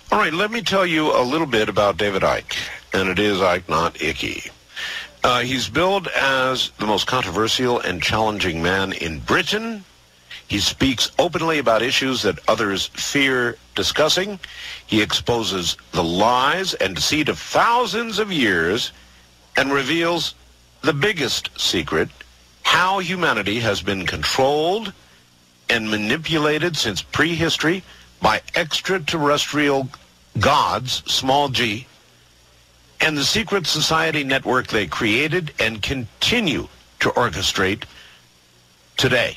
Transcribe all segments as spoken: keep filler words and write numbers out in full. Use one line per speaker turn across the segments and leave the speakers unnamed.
All right, let me tell you a little bit about David Icke, and it is Icke, not Icky. Uh, he's billed as the most controversial and challenging man in Britain. He speaks openly about issues that others fear discussing. He exposes the lies and deceit of thousands of years and reveals the biggest secret, how humanity has been controlled and manipulated since prehistory by extraterrestrial gods, small g, and the secret society network they created and continue to orchestrate today.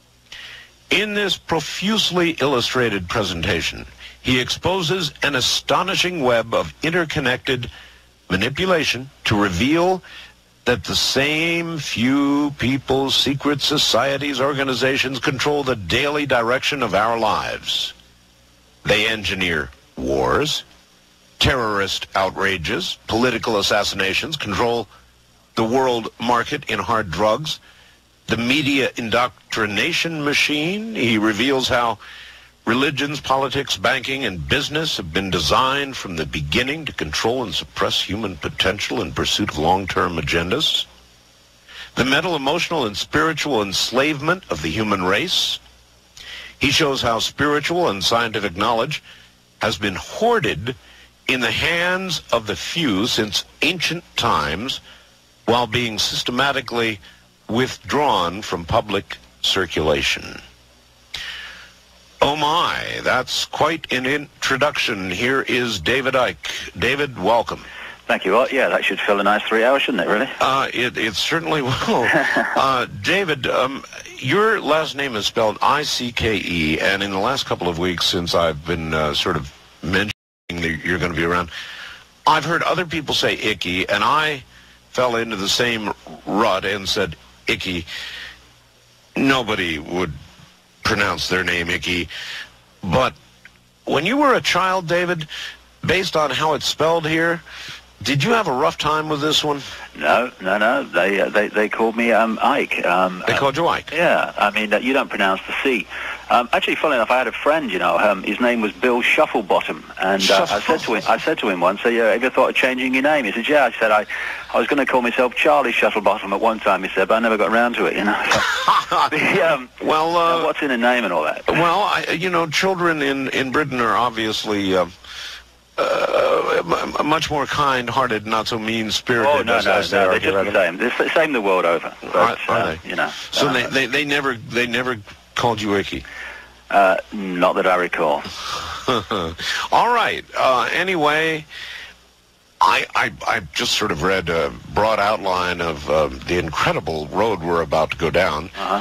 In this profusely illustrated presentation, he exposes an astonishing web of interconnected manipulation to reveal that the same few people, secret societies, organizations control the daily direction of our lives. They engineer wars, terrorist outrages, political assassinations, control the world market in hard drugs, the media indoctrination machine. He reveals how religions, politics, banking, and business have been designed from the beginning to control and suppress human potential in pursuit of long-term agendas. The mental, emotional, and spiritual enslavement of the human race. He shows how spiritual and scientific knowledge has been hoarded in the hands of the few since ancient times, while being systematically withdrawn from public circulation. Oh my, that's quite an introduction. Here is David Icke. David, welcome.
Thank you. Well, yeah, that should fill a nice three hours, shouldn't it, really?
Uh, it, it certainly will. uh, David, um, your last name is spelled I C K E, and in the last couple of weeks since I've been uh, sort of mentioning that you're going to be around, I've heard other people say Icky, and I fell into the same rut and said Icky. Nobody would pronounce their name Icky. But when you were a child, David, based on how it's spelled here, did you have a rough time with this one?
No, no, no. They uh, they they called me um, Ike. Um,
they called you Ike?
Uh, yeah. I mean, uh, you don't pronounce the C. Um, actually, funny enough, I had a friend. You know, um, his name was Bill Shufflebottom, and uh, I said to him, I said to him once, "Have you ever thought of changing your name?" He said, "Yeah." I said, "I, I was going to call myself Charlie Shuttlebottom at one time." He said, "But I never got around to it." You know. So, the, um,
well, uh,
you know, what's in a name and all that?
Well, I, you know, children in in Britain are obviously. Uh, Uh, much more kind-hearted, not so mean-spirited.
Oh no,
as,
no,
as they
no,
are
they're just the same. They're the same the world over. But,
are, are
uh,
they?
You know.
So
uh,
they, they they never they never called you Icky.
Uh, not that I recall.
All right. Uh, anyway, I, I I just sort of read a broad outline of uh, the incredible road we're about to go down.
Uh-huh.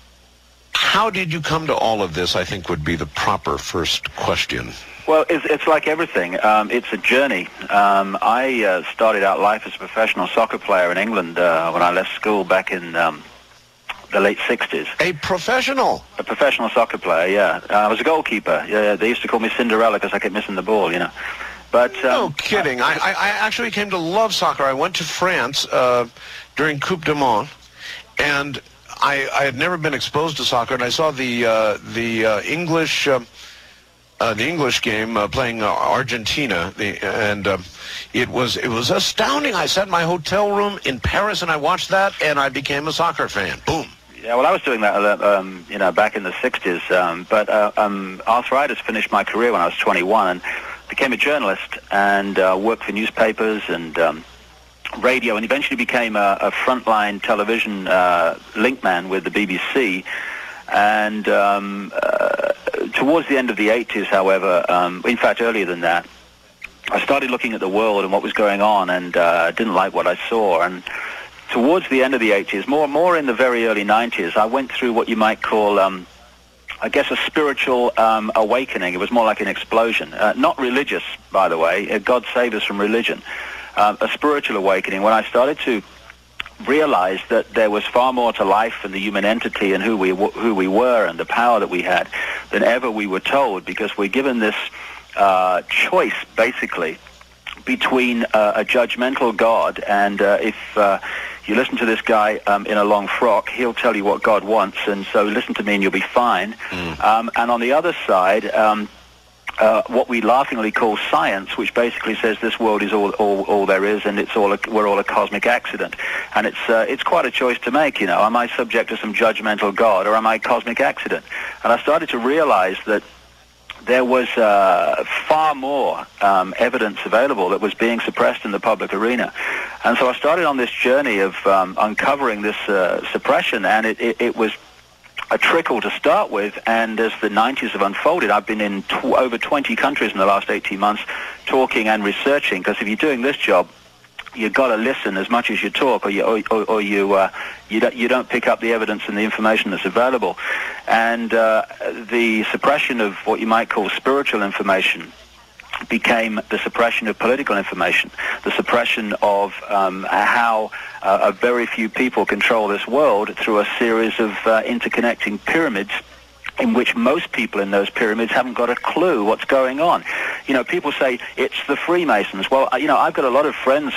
How did you come to all of this? I think would be the proper first question.
Well, it's, it's like everything. Um, it's a journey. Um, I uh, started out life as a professional soccer player in England uh, when I left school back in um, the late sixties.
A professional?
A professional soccer player, yeah. Uh, I was a goalkeeper. Yeah, they used to call me Cinderella because I kept missing the ball, you know. But um,
no kidding. I, I, I actually came to love soccer. I went to France uh, during Coupe du Monde, and I, I had never been exposed to soccer, and I saw the uh, the uh, English... Uh, Uh, the English game uh, playing uh, Argentina, the, and uh, it was it was astounding. I sat in my hotel room in Paris and I watched that, and I became a soccer fan. Boom.
Yeah, well, I was doing that, uh, um, you know, back in the sixties. Um, but uh, um, arthritis finished my career when I was twenty-one, and became a journalist and uh, worked for newspapers and um, radio, and eventually became a, a frontline television uh, link man with the B B C. And um, uh, towards the end of the eighties, however, um, in fact earlier than that, I started looking at the world and what was going on, and uh, didn't like what I saw. And towards the end of the eighties, more more in the very early nineties, I went through what you might call, um, I guess, a spiritual um, awakening. It was more like an explosion. Uh, not religious, by the way. Uh, God save us from religion. Um, a spiritual awakening when I started to realized that there was far more to life and the human entity and who we who we were and the power that we had than ever we were told, because we're given this uh, choice basically between uh, a judgmental God and uh, if uh, you listen to this guy um, in a long frock, he'll tell you what God wants, and so listen to me and you'll be fine. Mm. Um, and on the other side, um, uh, what we laughingly call science, which basically says this world is all, all, all there is, and it's all a, we're all a cosmic accident. And it's uh, it's quite a choice to make, you know. Am I subject to some judgmental God, or am I a cosmic accident? And I started to realize that there was uh, far more um, evidence available that was being suppressed in the public arena. And so I started on this journey of um, uncovering this uh, suppression, and it, it, it was a trickle to start with, and as the nineties have unfolded, I've been in tw over twenty countries in the last eighteen months talking and researching, because if you're doing this job, you've got to listen as much as you talk, or you, or, or, or you, uh, you, don't, you don't pick up the evidence and the information that's available. And uh, the suppression of what you might call spiritual information became the suppression of political information, the suppression of um, how uh, a very few people control this world through a series of uh, interconnecting pyramids in which most people in those pyramids haven't got a clue what's going on. You know, people say it's the Freemasons. Well, you know, I've got a lot of friends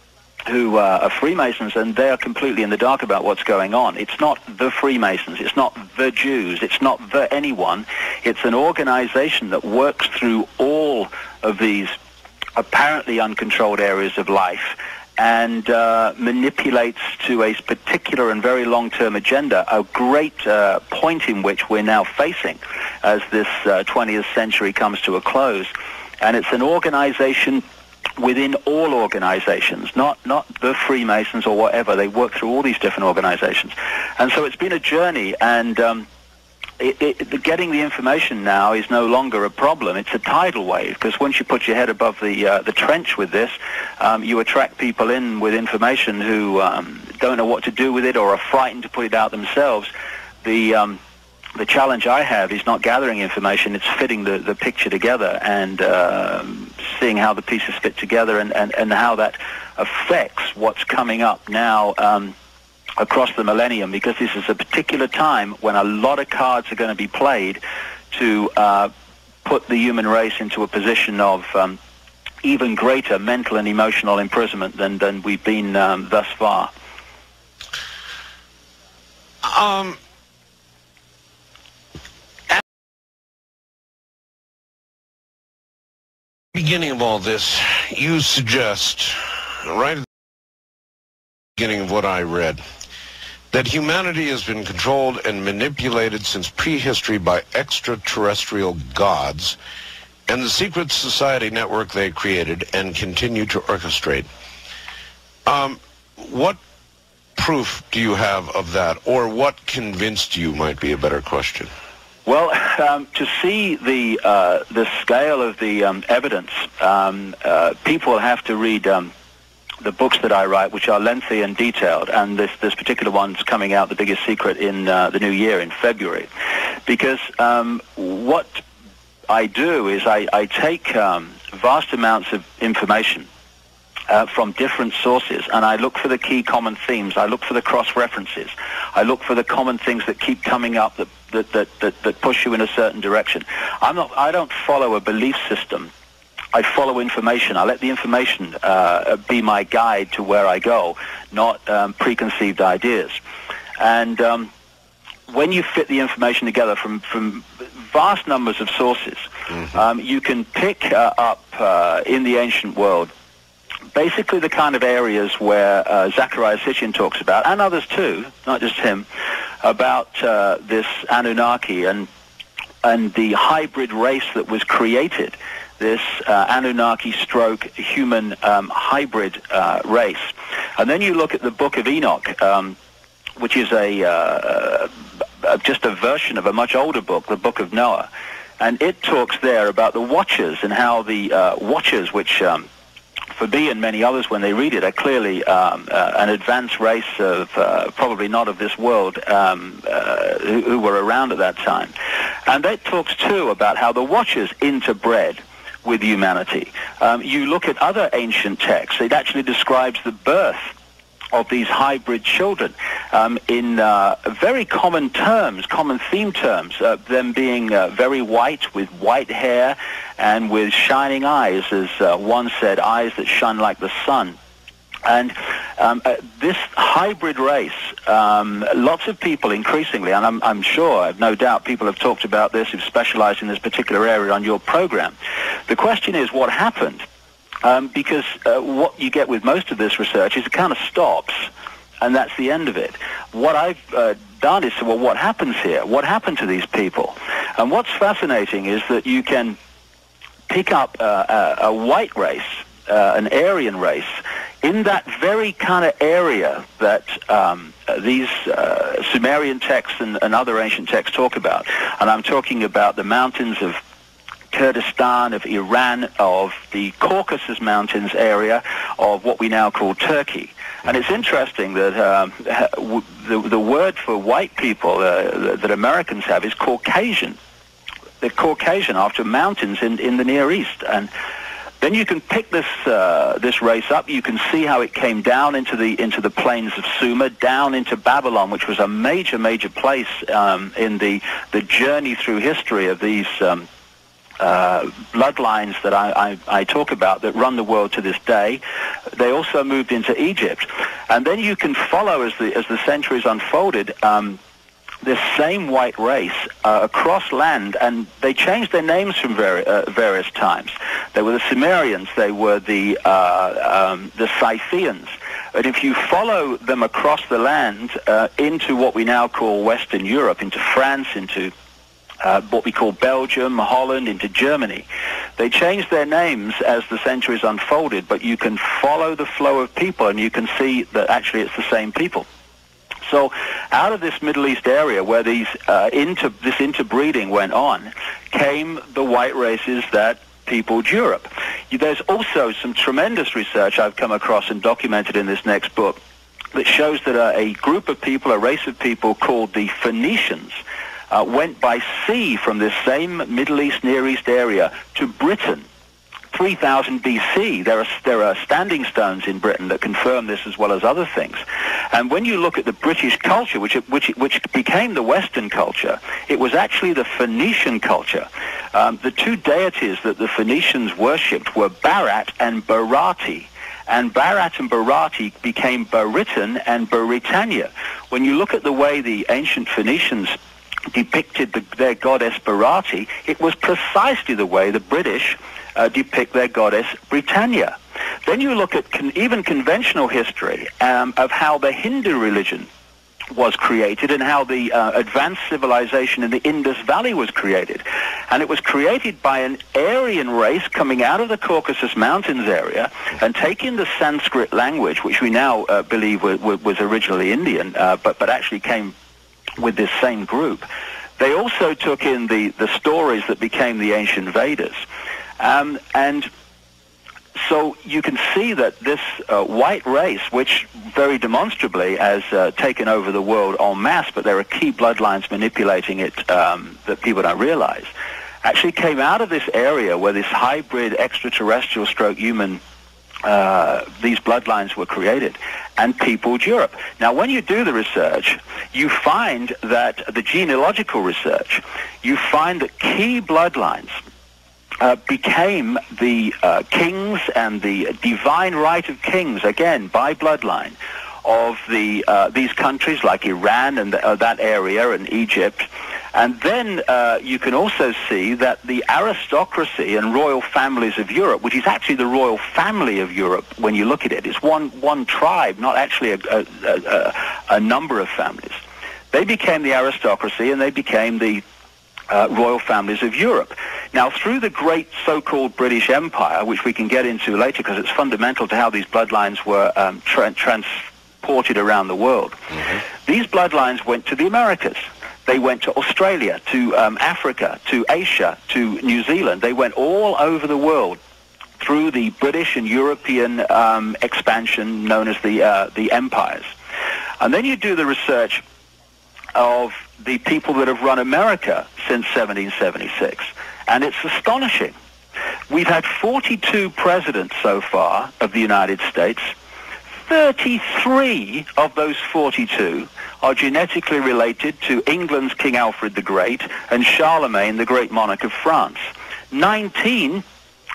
who uh, are Freemasons, and they are completely in the dark about what's going on. It's not the Freemasons, it's not the Jews, it's not the anyone. It's an organization that works through all of these apparently uncontrolled areas of life and uh, manipulates to a particular and very long-term agenda, a great uh, point in which we're now facing as this uh, twentieth century comes to a close. And it's an organization within all organizations, not not the Freemasons or whatever. They work through all these different organizations. And so it's been a journey, and um, it, it, the getting the information now is no longer a problem. It's a tidal wave, because once you put your head above the uh, the trench with this, um, you attract people in with information who um, don't know what to do with it or are frightened to put it out themselves. The um, The challenge I have is not gathering information, it's fitting the, the picture together and uh, seeing how the pieces fit together, and, and, and how that affects what's coming up now um, across the millennium, because this is a particular time when a lot of cards are going to be played to uh, put the human race into a position of um, even greater mental and emotional imprisonment than, than we've been um, thus far.
Um... Beginning of all this, you suggest, right at the beginning of what I read, that humanity has been controlled and manipulated since prehistory by extraterrestrial gods and the secret society network they created and continue to orchestrate. Um, what proof do you have of that, or what convinced you might be a better question?
Well, um, to see the uh, the scale of the um, evidence, um, uh, people have to read um, the books that I write, which are lengthy and detailed, and this this particular one's coming out, The Biggest Secret, in uh, the new year, in February. Because um, what I do is I, I take um, vast amounts of information Uh, from different sources, and I look for the key common themes. I look for the cross-references. I look for the common things that keep coming up that that, that, that that push you in a certain direction. I'm not. I don't follow a belief system. I follow information. I let the information uh, be my guide to where I go, not um, preconceived ideas. And um, when you fit the information together from from vast numbers of sources, mm-hmm. um, you can pick uh, up uh, in the ancient world basically the kind of areas where uh, Zecharia Sitchin talks about, and others too, not just him, about uh, this Anunnaki and and the hybrid race that was created, this uh, Anunnaki stroke human um, hybrid uh, race. And then you look at the Book of Enoch, um, which is a uh, uh, just a version of a much older book, the Book of Noah. And it talks there about the Watchers and how the uh, Watchers, which um, for me and many others when they read it, are clearly um, uh, an advanced race of uh, probably not of this world um, uh, who, who were around at that time. And that talks too about how the Watchers interbred with humanity. Um, you look at other ancient texts, it actually describes the birth of these hybrid children um, in uh, very common terms, common theme terms, uh, them being uh, very white with white hair and with shining eyes, as uh, one said, eyes that shine like the sun. And Um, uh, this hybrid race, um, lots of people increasingly, and I'm, I'm sure, I've no doubt people have talked about this, who've specialized in this particular area on your program. The question is what happened? Um, because uh, what you get with most of this research is it kind of stops, and that's the end of it. What I've uh, done is, well, what happens here? What happened to these people? And what's fascinating is that you can pick up uh, a, a white race, uh, an Aryan race, in that very kind of area that um, these uh, Sumerian texts and, and other ancient texts talk about. And I'm talking about the mountains of Kurdistan, of Iran, of the Caucasus Mountains area, of what we now call Turkey. And it's interesting that um, the, the word for white people uh, that Americans have is Caucasian. They're Caucasian after mountains in, in the Near East. And then you can pick this uh, this race up. You can see how it came down into the into the plains of Sumer, down into Babylon, which was a major, major place um, in the the journey through history of these um, uh, bloodlines that I, I, I talk about that run the world to this day. They also moved into Egypt, and then you can follow as the as the centuries unfolded. Um, this same white race uh, across land, and they changed their names from vari uh, various times. They were the Sumerians, they were the uh, um, the Scythians. But if you follow them across the land uh, into what we now call Western Europe, into France, into uh, what we call Belgium, Holland, into Germany, they changed their names as the centuries unfolded, but you can follow the flow of people, and you can see that actually it's the same people. So out of this Middle East area where these uh, inter, this interbreeding went on came the white races that peopled Europe. There's also some tremendous research I've come across and documented in this next book that shows that a, a group of people, a race of people called the Phoenicians, uh, went by sea from this same Middle East, Near East area to Britain. three thousand B C, there are, there are standing stones in Britain that confirm this as well as other things. And when you look at the British culture, which, which, which became the Western culture, it was actually the Phoenician culture. Um, the two deities that the Phoenicians worshipped were Barat and Barati. And Barat and Barati became Baritan and Baritania. When you look at the way the ancient Phoenicians depicted the, their goddess Barati, it was precisely the way the British Uh, depict their goddess Britannia. Then you look at con even conventional history um, of how the Hindu religion was created and how the uh, advanced civilization in the Indus Valley was created. And it was created by an Aryan race coming out of the Caucasus Mountains area and taking the Sanskrit language, which we now uh, believe was, was originally Indian, uh, but, but actually came with this same group. They also took in the, the stories that became the ancient Vedas. Um, and so you can see that this uh, white race, which very demonstrably has uh, taken over the world en masse, but there are key bloodlines manipulating it um, that people don't realize, actually came out of this area where this hybrid extraterrestrial stroke human, uh, these bloodlines were created, and peopled Europe. Now, when you do the research, you find that the genealogical research, you find that key bloodlines Uh, became the uh, kings and the divine right of kings, again, by bloodline, of the uh, these countries like Iran and the, uh, that area and Egypt. And then uh, you can also see that the aristocracy and royal families of Europe, which is actually the royal family of Europe when you look at it, it's one, one tribe, not actually a, a, a, a number of families. They became the aristocracy and they became the Uh, royal families of Europe. Now, through the great so-called British Empire, which we can get into later because it's fundamental to how these bloodlines were um, tra transported around the world, mm-hmm. these bloodlines went to the Americas. They went to Australia, to um, Africa, to Asia, to New Zealand. They went all over the world through the British and European um, expansion known as the, uh, the empires. And then you do the research of the people that have run America since seventeen seventy-six. And it's astonishing. We've had forty-two presidents so far of the United States. thirty-three of those forty-two are genetically related to England's King Alfred the Great and Charlemagne, the great monarch of France. nineteen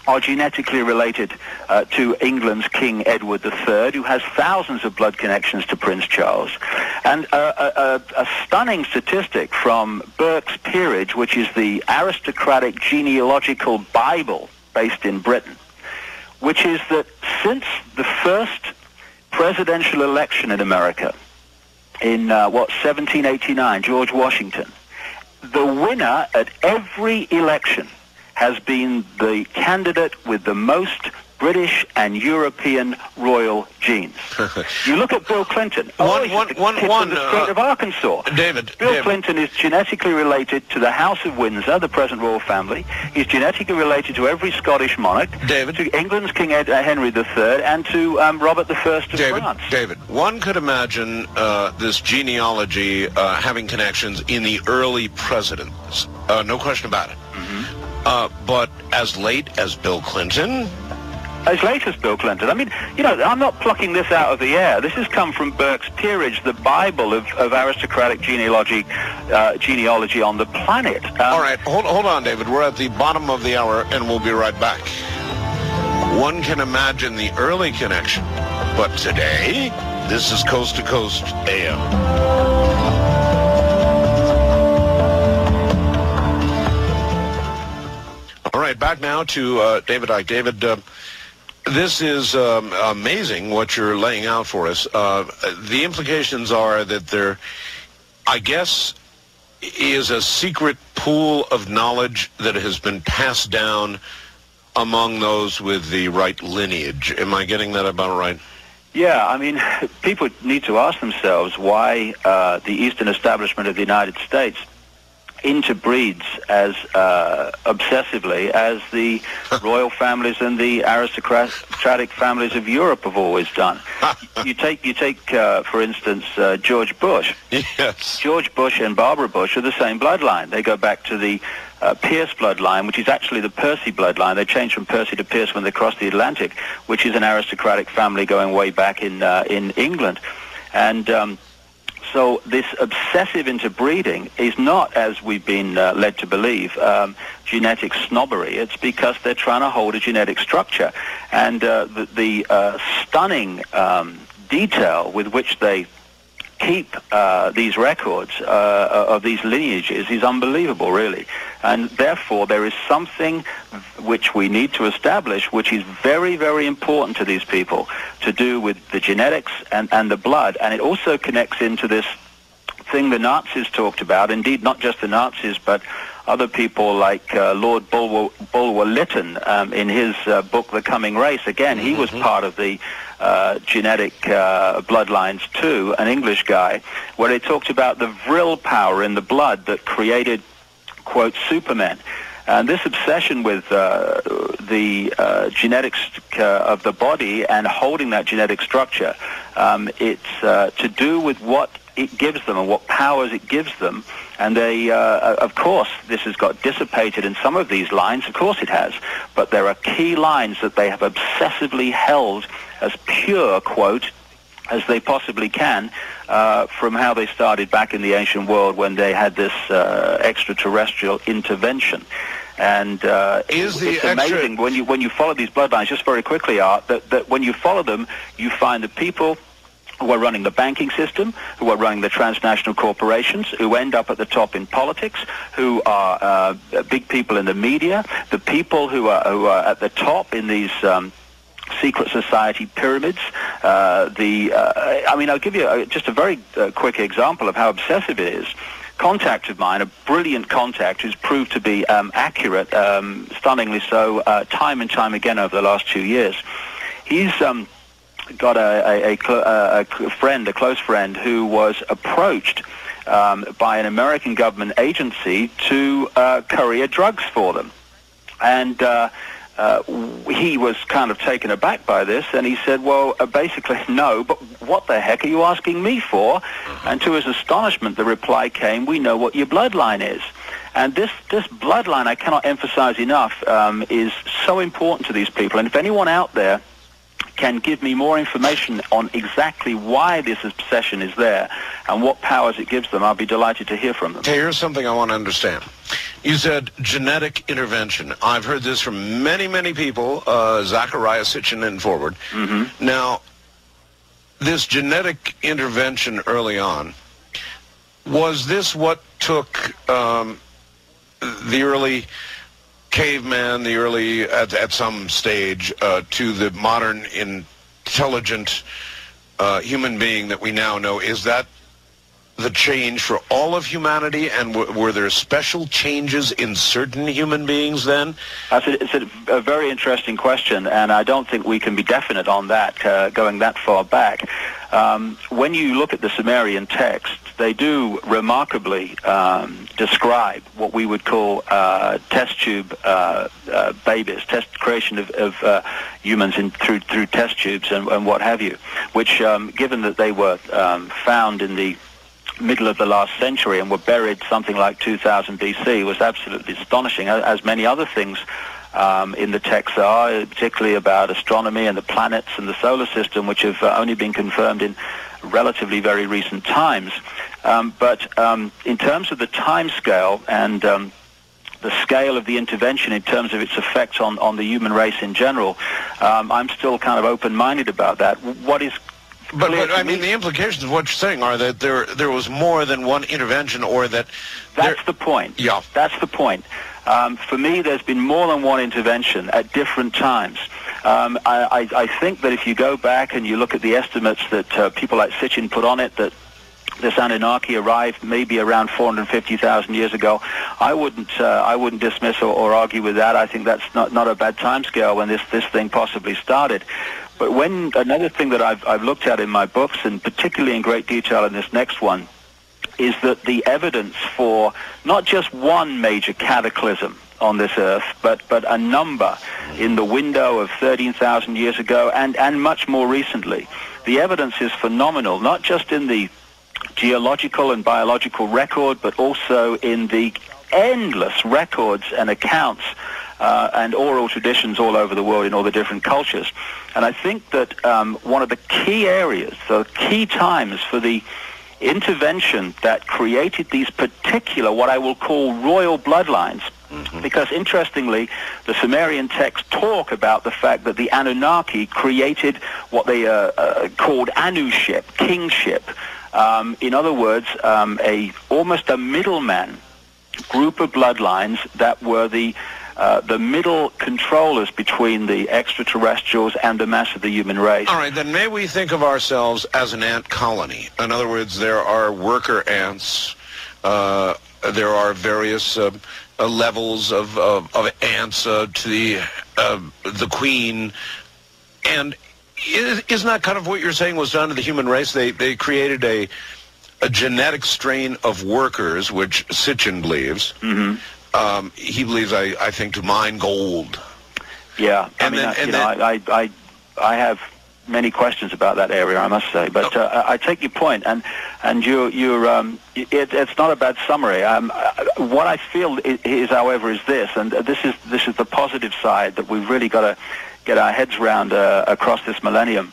are genetically related uh, to England's King Edward the Third, who has thousands of blood connections to Prince Charles. And uh, a, a, a stunning statistic from Burke's Peerage, which is the aristocratic genealogical Bible based in Britain, which is that since the first presidential election in America in, uh, what, seventeen eighty-nine, George Washington, the winner at every election has been the candidate with the most British and European royal genes. You look at Bill Clinton. Oh,
one,
he's
one,
the
one,
kid
one,
from the state
uh,
of Arkansas.
David.
Bill
David.
Clinton is genetically related to the House of Windsor, the present royal family. He's genetically related to every Scottish monarch.
David.
To England's King Ed, uh, Henry the Third, and to um, Robert the First of
David,
France.
David, one could imagine uh, this genealogy uh, having connections in the early presidents. Uh, no question about it.
Mm-hmm.
Uh, but as late as Bill Clinton?
As late as Bill Clinton. I mean, you know, I'm not plucking this out of the air. This has come from Burke's Peerage, the Bible of, of aristocratic genealogy, uh, genealogy on the planet. Um,
All right, hold, hold on, David. We're at the bottom of the hour, and we'll be right back. One can imagine the early connection, but today, this is Coast to Coast A M. All right, back now to uh, David Icke. David, uh, this is um, amazing what you're laying out for us. Uh, the implications are that there, I guess, is a secret pool of knowledge that has been passed down among those with the right lineage. Am I getting that about right?
Yeah, I mean, people need to ask themselves why uh, the Eastern establishment of the United States interbreeds as uh, obsessively as the royal families and the aristocratic families of Europe have always done. You take, you take, uh, for instance, uh, George Bush.
Yes.
George Bush and Barbara Bush are the same bloodline. They go back to the uh, Pierce bloodline, which is actually the Percy bloodline. They changed from Percy to Pierce when they crossed the Atlantic, which is an aristocratic family going way back in uh, in England, and. Um, So this obsessive interbreeding is not, as we've been uh, led to believe, um, genetic snobbery. It's because they're trying to hold a genetic structure. And uh, the, the uh, stunning um, detail with which they keep uh, these records uh, of these lineages is unbelievable, really. And therefore, there is something which we need to establish, which is very, very important to these people, to do with the genetics and, and the blood. And it also connects into this thing the Nazis talked about, indeed not just the Nazis, but other people like uh, Lord Bulwer, Bulwer Lytton um, in his uh, book, The Coming Race. Again, he was part of the uh, genetic uh, bloodlines too, an English guy, where he talked about the vril power in the blood that created, quote, Supermen. And this obsession with uh, the uh, genetics uh, of the body and holding that genetic structure, um, it's uh, to do with what it gives them and what powers it gives them. And they, uh, of course, this has got dissipated in some of these lines. Of course it has. But there are key lines that they have obsessively held as pure, quote, as they possibly can, uh, from how they started back in the ancient world when they had this uh, extraterrestrial intervention. And uh,
Is the
it's amazing
extra...
when you when you follow these bloodlines, just very quickly, Art, that, that when you follow them, you find the people who are running the banking system, who are running the transnational corporations, who end up at the top in politics, who are uh, big people in the media, the people who are, who are at the top in these um, secret society pyramids. Uh, the uh, I mean, I'll give you a, just a very uh, quick example of how obsessive it is. Contact of mine, a brilliant contact who's proved to be um, accurate, um, stunningly so, uh, time and time again over the last two years. He's um, got a, a, a, a friend, a close friend, who was approached um, by an American government agency to uh, courier drugs for them. And uh, uh, he was kind of taken aback by this, and he said, well, uh, basically, no, but what the heck are you asking me for? And to his astonishment, the reply came, we know what your bloodline is. And this, this bloodline, I cannot emphasize enough, um, is so important to these people. And if anyone out there can give me more information on exactly why this obsession is there and what powers it gives them, I'll be delighted to hear from them.
Okay, here's something I want to understand. You said genetic intervention. I've heard this from many, many people, uh, Zachariah Sitchin and forward.
Mm-hmm.
Now, this genetic intervention early on, was this what took um, the early caveman, the early, at, at some stage, uh, to the modern intelligent uh, human being that we now know? Is that the change for all of humanity, and w were there special changes in certain human beings then?
That's a, it's a, a very interesting question, and I don't think we can be definite on that, uh, going that far back. Um, when you look at the Sumerian text, they do remarkably um, describe what we would call uh, test tube uh, uh, babies, test creation of, of uh, humans in, through through test tubes and, and what have you, which, um, given that they were um, found in the middle of the last century and were buried something like two thousand B C, was absolutely astonishing, as many other things um, in the text are, particularly about astronomy and the planets and the solar system, which have uh, only been confirmed in relatively very recent times. Um, but um, in terms of the time scale and um, the scale of the intervention in terms of its effect on, on the human race in general, um, I'm still kind of open-minded about that. What is
But, but I mean, the implications of what you're saying are that there there was more than one intervention, or that...
That's the point.
Yeah.
That's the point. Um, for me, there's been more than one intervention at different times. Um, I, I, I think that if you go back and you look at the estimates that uh, people like Sitchin put on it, that this Anunnaki arrived maybe around four hundred fifty thousand years ago, I wouldn't uh, I wouldn't dismiss or, or argue with that. I think that's not, not a bad timescale when this, this thing possibly started. But when another thing that I've, I've looked at in my books, and particularly in great detail in this next one, is that the evidence for not just one major cataclysm on this earth, but, but a number in the window of thirteen thousand years ago and, and much more recently. The evidence is phenomenal, not just in the geological and biological record, but also in the endless records and accounts uh, and oral traditions all over the world in all the different cultures. And I think that um, one of the key areas, the key times for the intervention that created these particular, what I will call royal bloodlines, mm-hmm. because interestingly, the Sumerian texts talk about the fact that the Anunnaki created what they uh, uh, called Anuship, kingship. Um, in other words, um, a almost a middleman group of bloodlines that were the uh, the middle controllers between the extraterrestrials and the mass of the human race.
All right, then may we think of ourselves as an ant colony? In other words, there are worker ants. Uh, there are various uh, uh, levels of, of, of ants uh, to the uh, the queen, and isn't that kind of what you're saying was done to the human race? They they created a a genetic strain of workers, which Sitchin believes.
Mm-hmm.
Um, he believes, I, I think, to mine gold.
Yeah, I
and
mean,
then,
I,
and
you
then,
know, I, I, I have many questions about that area, I must say. But uh, I take your point, and and you you're um, it, it's not a bad summary. Um, what I feel is, is, however, is this, and this is this is the positive side that we've really got to get our heads around uh, across this millennium.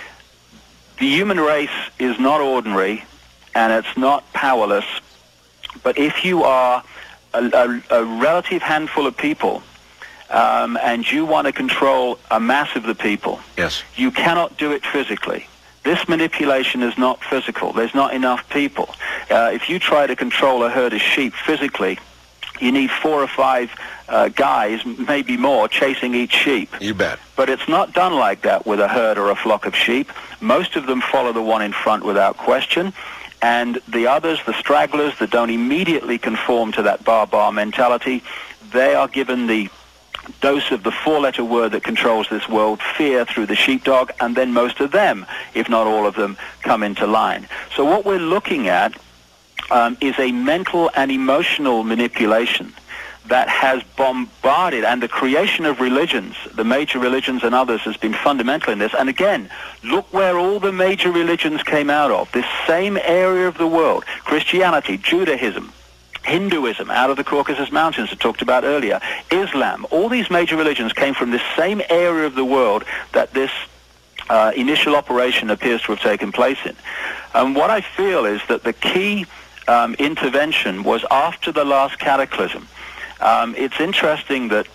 The human race is not ordinary, and it's not powerless. But if you are a, a, a relative handful of people, um, and you want to control a mass of the people,
yes,
you cannot do it physically. This manipulation is not physical. There's not enough people. Uh, if you try to control a herd of sheep physically, you need four or five uh, guys, maybe more, chasing each sheep.
You bet.
But it's not done like that with a herd or a flock of sheep. Most of them follow the one in front without question. And the others, the stragglers that don't immediately conform to that bar-bar mentality, they are given the dose of the four-letter word that controls this world, fear, through the sheepdog, and then most of them, if not all of them, come into line. So what we're looking at um, is a mental and emotional manipulation that has bombarded, and the creation of religions, the major religions and others, has been fundamental in this. And again, look where all the major religions came out of, this same area of the world: Christianity, Judaism, Hinduism, out of the Caucasus Mountains I talked about earlier, Islam. All these major religions came from this same area of the world that this uh, initial operation appears to have taken place in. And what I feel is that the key um, intervention was after the last cataclysm. Um, it's interesting that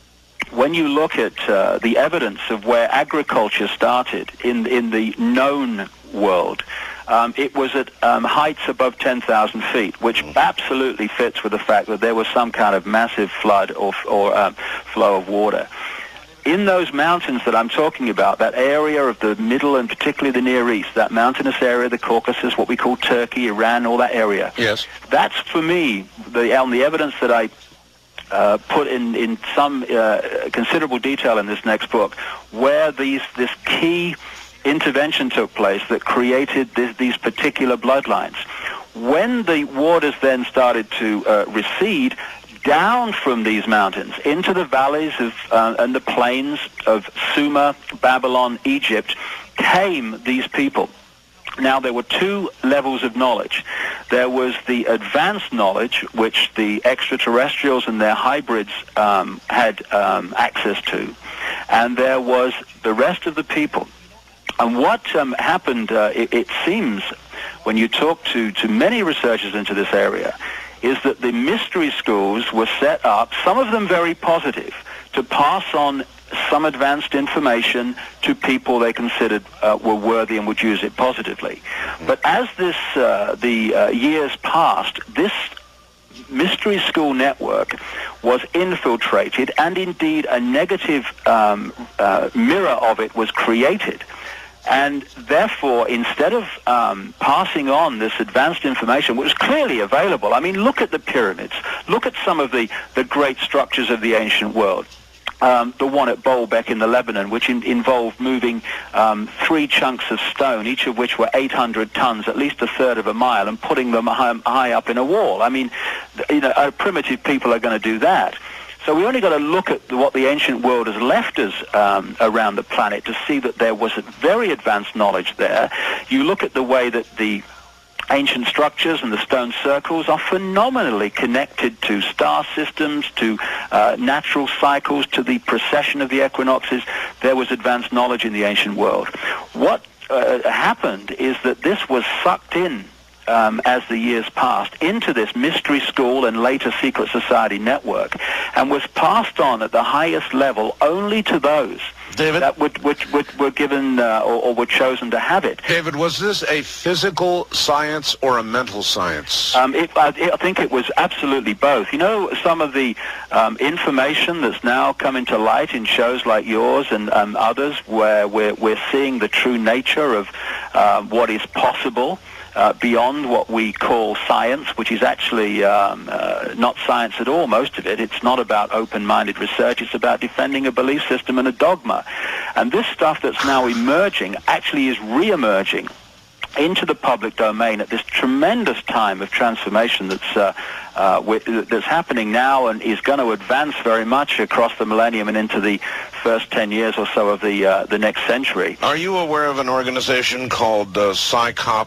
when you look at uh, the evidence of where agriculture started in, in the known world, um, it was at um, heights above ten thousand feet, which absolutely fits with the fact that there was some kind of massive flood or, or um, flow of water. In those mountains that I'm talking about, that area of the Middle and particularly the Near East, that mountainous area, the Caucasus, what we call Turkey, Iran, all that area.
Yes.
That's, for me, the, on the evidence that I uh, put in, in some uh, considerable detail in this next book, where these this key intervention took place that created this, these particular bloodlines. When the waters then started to uh, recede, down from these mountains into the valleys of uh, and the plains of Sumer, Babylon, Egypt, came these people. Now, there were two levels of knowledge. There was the advanced knowledge, which the extraterrestrials and their hybrids um, had um, access to, and there was the rest of the people. And what um, happened, uh, it, it seems, when you talk to, to many researchers into this area, is that the mystery schools were set up, some of them very positive, to pass on some advanced information to people they considered uh, were worthy and would use it positively. But as this uh, the uh, years passed, this mystery school network was infiltrated, and indeed a negative um, uh, mirror of it was created. And therefore, instead of um, passing on this advanced information, which was clearly available, I mean, look at the pyramids, look at some of the, the great structures of the ancient world. Um, the one at Baalbek in the Lebanon, which in, involved moving um, three chunks of stone, each of which were eight hundred tons, at least a third of a mile, and putting them high, high up in a wall. I mean, you know, uh, primitive people are going to do that. So we only got to look at what the ancient world has left us um, around the planet to see that there was a very advanced knowledge there. You look at the way that the ancient structures and the stone circles are phenomenally connected to star systems, to uh, natural cycles, to the precession of the equinoxes. There was advanced knowledge in the ancient world. What uh, happened is that this was sucked in Um, as the years passed, into this mystery school and later secret society network, and was passed on at the highest level only to those
David?
that would, which, which were given uh, or, or were chosen to have it.
David, was this a physical science or a mental science?
Um, it, I, I think it was absolutely both. You know, some of the um, information that's now coming to light in shows like yours and um, others, where we're, we're seeing the true nature of uh, what is possible Uh, beyond what we call science, which is actually um, uh, not science at all, most of it. It's not about open-minded research. It's about defending a belief system and a dogma. And this stuff that's now emerging actually is re-emerging into the public domain at this tremendous time of transformation that's uh, uh, w- that's happening now and is going to advance very much across the millennium and into the first ten years or so of the uh, the next century.
Are you aware of an organization called uh, PsyCop?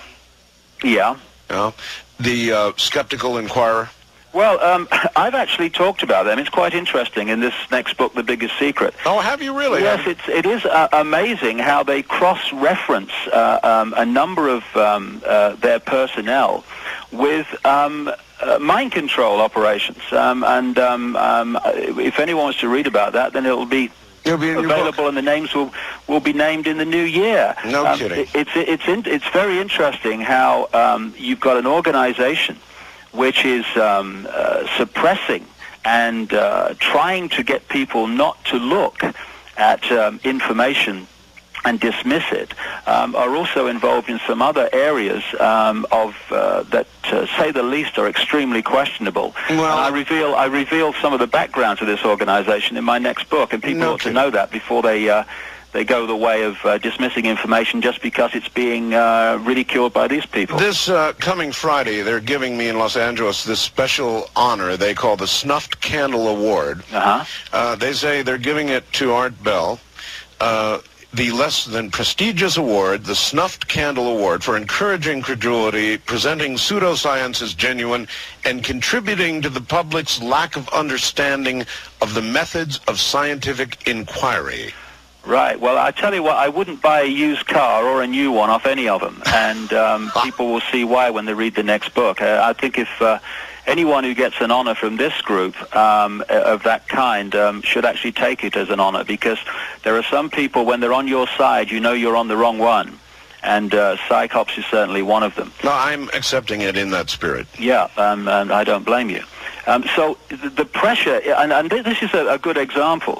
Yeah.
Yeah. The uh, Skeptical Inquirer?
Well, um, I've actually talked about them. It's quite interesting in this next book, The Biggest Secret.
Oh, have you really?
Yes, it's, it is uh, amazing how they cross-reference uh, um, a number of um, uh, their personnel with um, uh, mind control operations. Um, and um, um, if anyone wants to read about that, then it'll be
It'll be in your
available,
book.
and the names will will be named in the new year.
No
um,
kidding.
It, it's it's in, it's very interesting how um, you've got an organization which is um, uh, suppressing and uh, trying to get people not to look at um, information and dismiss it, um, are also involved in some other areas um, of uh, that, uh, say the least, are extremely questionable.
Well,
and I reveal I reveal some of the background to this organization in my next book, and people
no
ought to know that before they uh, they go the way of uh, dismissing information just because it's being uh, ridiculed by these people.
This uh, coming Friday, they're giving me in Los Angeles this special honor they call the Snuffed Candle Award.
Uh-huh.
Uh, they say they're giving it to Art Bell. Uh, the less than prestigious award, the Snuffed Candle Award, for encouraging credulity, presenting pseudoscience as genuine, and contributing to the public's lack of understanding of the methods of scientific inquiry.
Right. Well, I tell you what, I wouldn't buy a used car or a new one off any of them, and um, people will see why when they read the next book. Uh, I think if uh, anyone who gets an honor from this group um, of that kind um, should actually take it as an honor, because there are some people, when they're on your side, you know you're on the wrong one, and uh, Psychops is certainly one of them.
No, I'm accepting it in that spirit.
Yeah, um, and I don't blame you. Um, so the, the pressure, and, and this is a, a good example.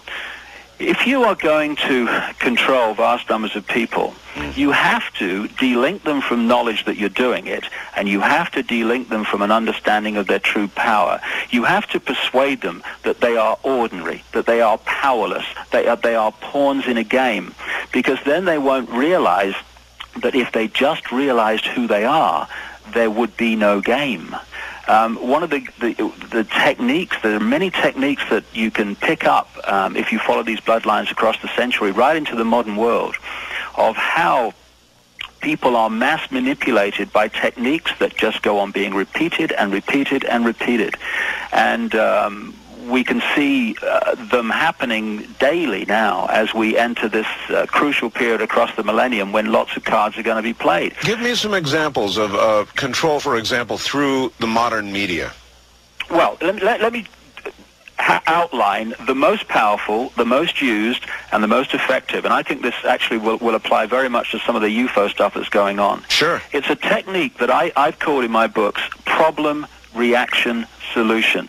If you are going to control vast numbers of people, you have to delink them from knowledge that you're doing it, and you have to delink them from an understanding of their true power. You have to persuade them that they are ordinary, that they are powerless, they are, they are pawns in a game, because then they won't realize that if they just realized who they are, there would be no game. Um, one of the, the the techniques, there are many techniques that you can pick up um, if you follow these bloodlines across the century, right into the modern world, of how people are mass manipulated by techniques that just go on being repeated and repeated and repeated. And um, we can see uh, them happening daily now as we enter this uh, crucial period across the millennium when lots of cards are going to be played.
Give me some examples of uh, control, for example, through the modern media.
Well, let, let, let me ha outline the most powerful, the most used, and the most effective. And I think this actually will, will apply very much to some of the U F O stuff that's going on.
Sure.
It's a technique that I, I've called in my books problem, reaction, solution.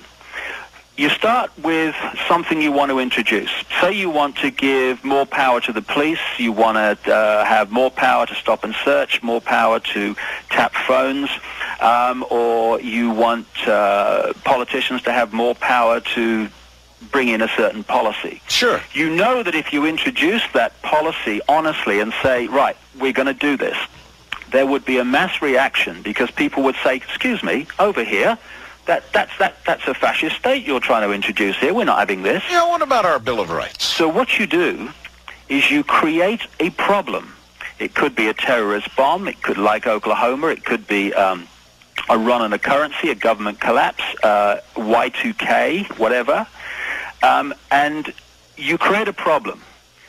You start with something you want to introduce. Say you want to give more power to the police, you want to uh, have more power to stop and search, more power to tap phones, um, or you want uh, politicians to have more power to bring in a certain policy.
Sure.
You know that if you introduce that policy honestly and say, right, we're going to do this, there would be a mass reaction, because people would say, excuse me, over here, That, that's, that, that's a fascist state you're trying to introduce here. We're not having this.
Yeah, what about our Bill of Rights?
So what you do is you create a problem. It could be a terrorist bomb. It could, like Oklahoma, it could be um, a run on a currency, a government collapse, uh, Y two K, whatever. Um, and you create a problem.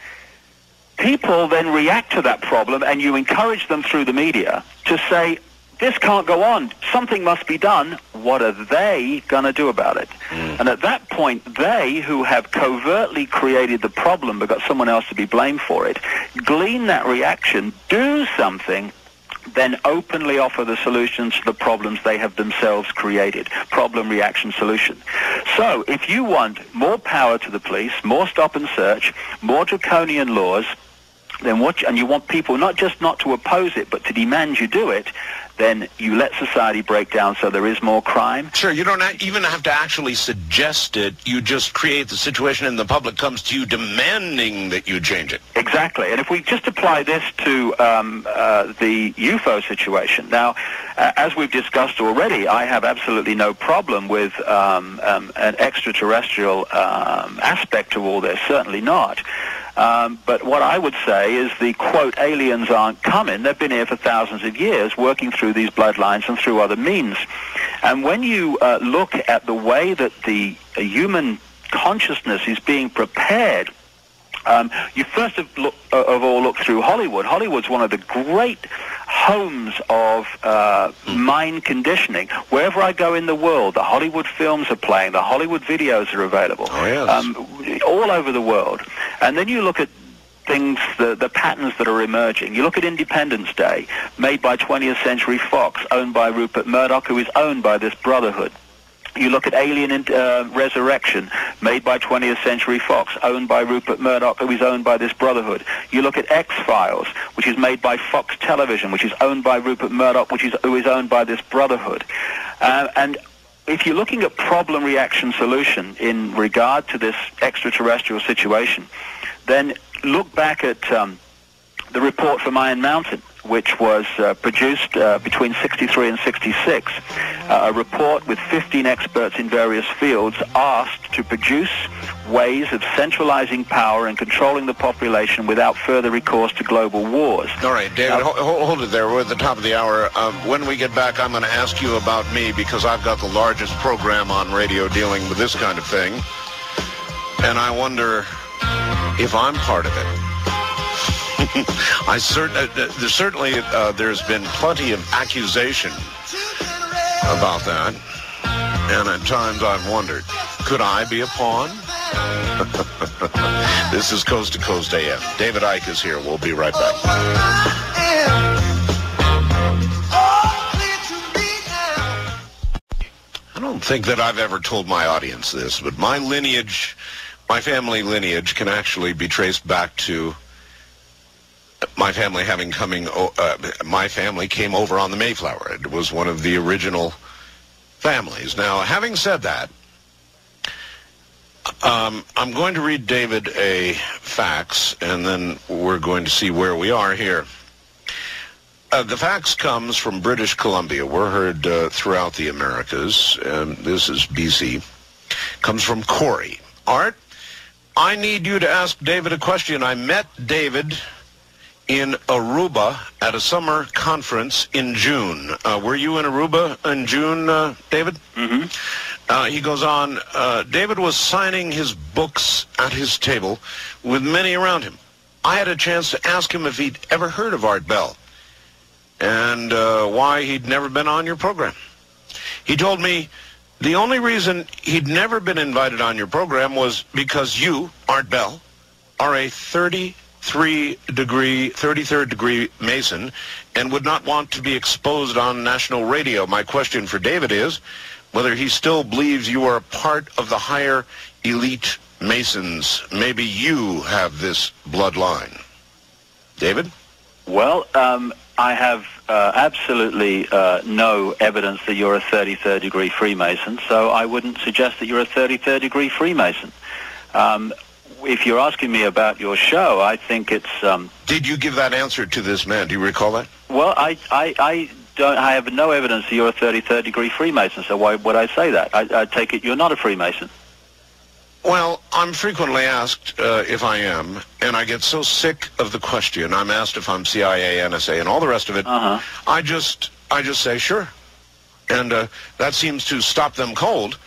People then react to that problem, and you encourage them through the media to say, this can't go on. Something must be done. What are they going to do about it? Mm. And at that point, they, who have covertly created the problem but got someone else to be blamed for it, glean that reaction, do something, then openly offer the solutions to the problems they have themselves created. Problem, reaction, solution. So if you want more power to the police, more stop and search, more draconian laws, then what, and you want people not just not to oppose it, but to demand you do it, then you let society break down so there is more crime.
Sure, you don't even have to actually suggest it. You just create the situation and the public comes to you demanding that you change it.
Exactly. And if we just apply this to um, uh, the U F O situation, now, uh, as we've discussed already, I have absolutely no problem with um, um, an extraterrestrial um, aspect to all this, certainly not. Um, but what I would say is the, quote, aliens aren't coming. They've been here for thousands of years working through these bloodlines and through other means. And when you uh, look at the way that the uh, human consciousness is being prepared, um, you first of, look, uh, of all look through Hollywood. Hollywood's one of the great homes of uh, mind conditioning. Wherever I go in the world, the Hollywood films are playing, the Hollywood videos are available,
oh, yes.
um, all over the world. And then you look at things, the, the patterns that are emerging. You look at Independence Day, made by twentieth Century Fox, owned by Rupert Murdoch, who is owned by this Brotherhood. You look at Alien uh, Resurrection, made by twentieth Century Fox, owned by Rupert Murdoch, who is owned by this Brotherhood. You look at X-Files, which is made by Fox Television, which is owned by Rupert Murdoch, which is who is owned by this Brotherhood. Uh, and if you're looking at problem, reaction, solution in regard to this extraterrestrial situation, then look back at um, the report from Iron Mountain, which was uh, produced uh, between sixty-three and sixty-six, uh, a report with fifteen experts in various fields asked to produce ways of centralizing power and controlling the population without further recourse to global wars.
All right, David, uh, hold, hold it there. We're at the top of the hour. Um, when we get back, I'm going to ask you about me, because I've got the largest program on radio dealing with this kind of thing, and I wonder if I'm part of it. I cert- uh, there's certainly uh, there's been plenty of accusation about that, and at times I've wondered, could I be a pawn? This is Coast to Coast A M. David Icke is here. We'll be right back. I don't think that I've ever told my audience this, but my lineage, my family lineage can actually be traced back to my family having coming, uh, my family came over on the Mayflower. It was one of the original families. Now, having said that, um, I'm going to read David a fax, and then we're going to see where we are here. Uh, the fax comes from British Columbia. We're heard uh, throughout the Americas. Um, this is B C. Comes from Corey. Art, I need you to ask David a question. I met David in Aruba at a summer conference in June. Uh, were you in Aruba in June, uh, David?
Mm-hmm.
Uh, he goes on, uh, David was signing his books at his table with many around him. I had a chance to ask him if he'd ever heard of Art Bell and uh, why he'd never been on your program. He told me the only reason he'd never been invited on your program was because you, Art Bell, are a thirty-three degree, thirty-third degree Mason and would not want to be exposed on national radio. My question for David is whether he still believes you are a part of the higher elite Masons. Maybe you have this bloodline. David?
Well, um, I have uh, absolutely uh, no evidence that you're a thirty-third degree Freemason, so I wouldn't suggest that you're a thirty-third degree Freemason. Um, if you're asking me about your show, I think it's... Um,
Did you give that answer to this man? Do you recall that?
Well, I, I, I, don't, I have no evidence that you're a thirty-third degree Freemason, so why would I say that? I, I take it you're not a Freemason.
Well, I'm frequently asked uh, if I am, and I get so sick of the question. I'm asked if I'm C I A, N S A, and all the rest of it.
Uh-huh.
I just, I just say sure, and uh, that seems to stop them cold,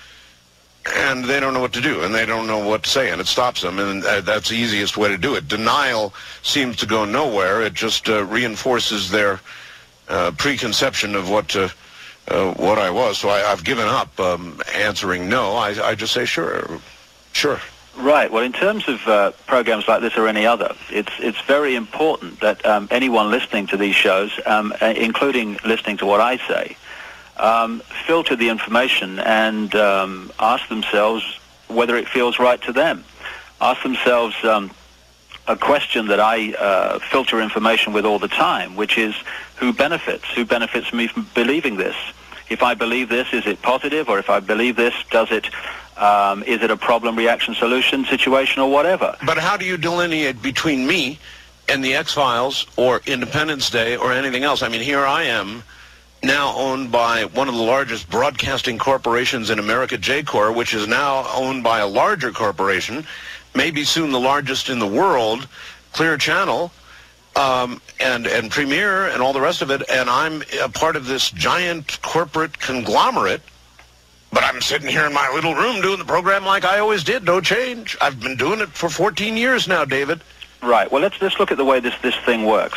and they don't know what to do, and they don't know what to say, and it stops them, and uh, that's the easiest way to do it. Denial seems to go nowhere. It just uh, reinforces their uh, preconception of what uh, uh, what I was. So I, I've given up um, answering no. I, I just say sure. Sure.
Right. Well, in terms of uh, programs like this or any other, it's it's very important that um, anyone listening to these shows, um, including listening to what I say, um, filter the information and um, ask themselves whether it feels right to them. Ask themselves um, a question that I uh, filter information with all the time, which is who benefits? Who benefits me from believing this? If I believe this, is it positive? Or if I believe this, does it... Um, is it a problem, reaction, solution situation, or whatever?
But how do you delineate between me and the X-Files or Independence Day or anything else? I mean, here I am, now owned by one of the largest broadcasting corporations in America, J Corp, which is now owned by a larger corporation, maybe soon the largest in the world, Clear Channel, um, and, and Premiere and all the rest of it, and I'm a part of this giant corporate conglomerate. But I'm sitting here in my little room doing the program like I always did. No change. I've been doing it for fourteen years now, David.
Right. Well, let's let's look at the way this, this thing works.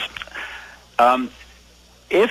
Um, if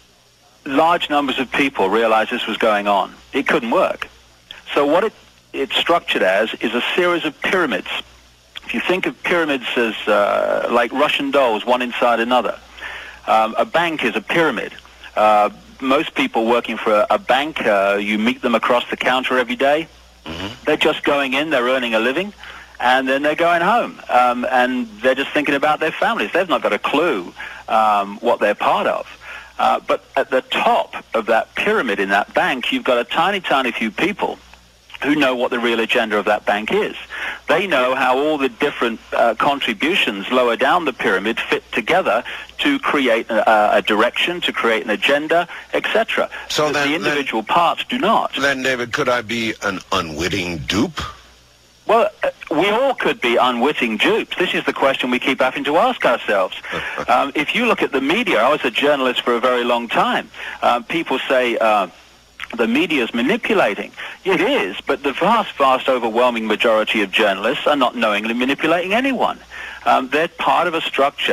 large numbers of people realized this was going on, it couldn't work. So what it, it's structured as is a series of pyramids. If you think of pyramids as uh, like Russian dolls, one inside another, um, a bank is a pyramid. Uh, most people working for a, a bank, uh, you meet them across the counter every day. Mm-hmm. They're just going in, they're earning a living, and then they're going home. Um, and they're just thinking about their families. They've not got a clue um, what they're part of. Uh, but at the top of that pyramid in that bank, you've got a tiny, tiny few people who know what the real agenda of that bank is. They know how all the different uh, contributions lower down the pyramid fit together to create a, a direction, to create an agenda, et cetera.
So then,
the individual
then,
parts do not.
Then, David, could I be an unwitting dupe?
Well, uh, we all could be unwitting dupes. This is the question we keep having to ask ourselves. um, if you look at the media, I was a journalist for a very long time. Um, people say... Uh, the media is manipulating. It is, but the vast, vast, overwhelming majority of journalists are not knowingly manipulating anyone. Um, they're part of a structure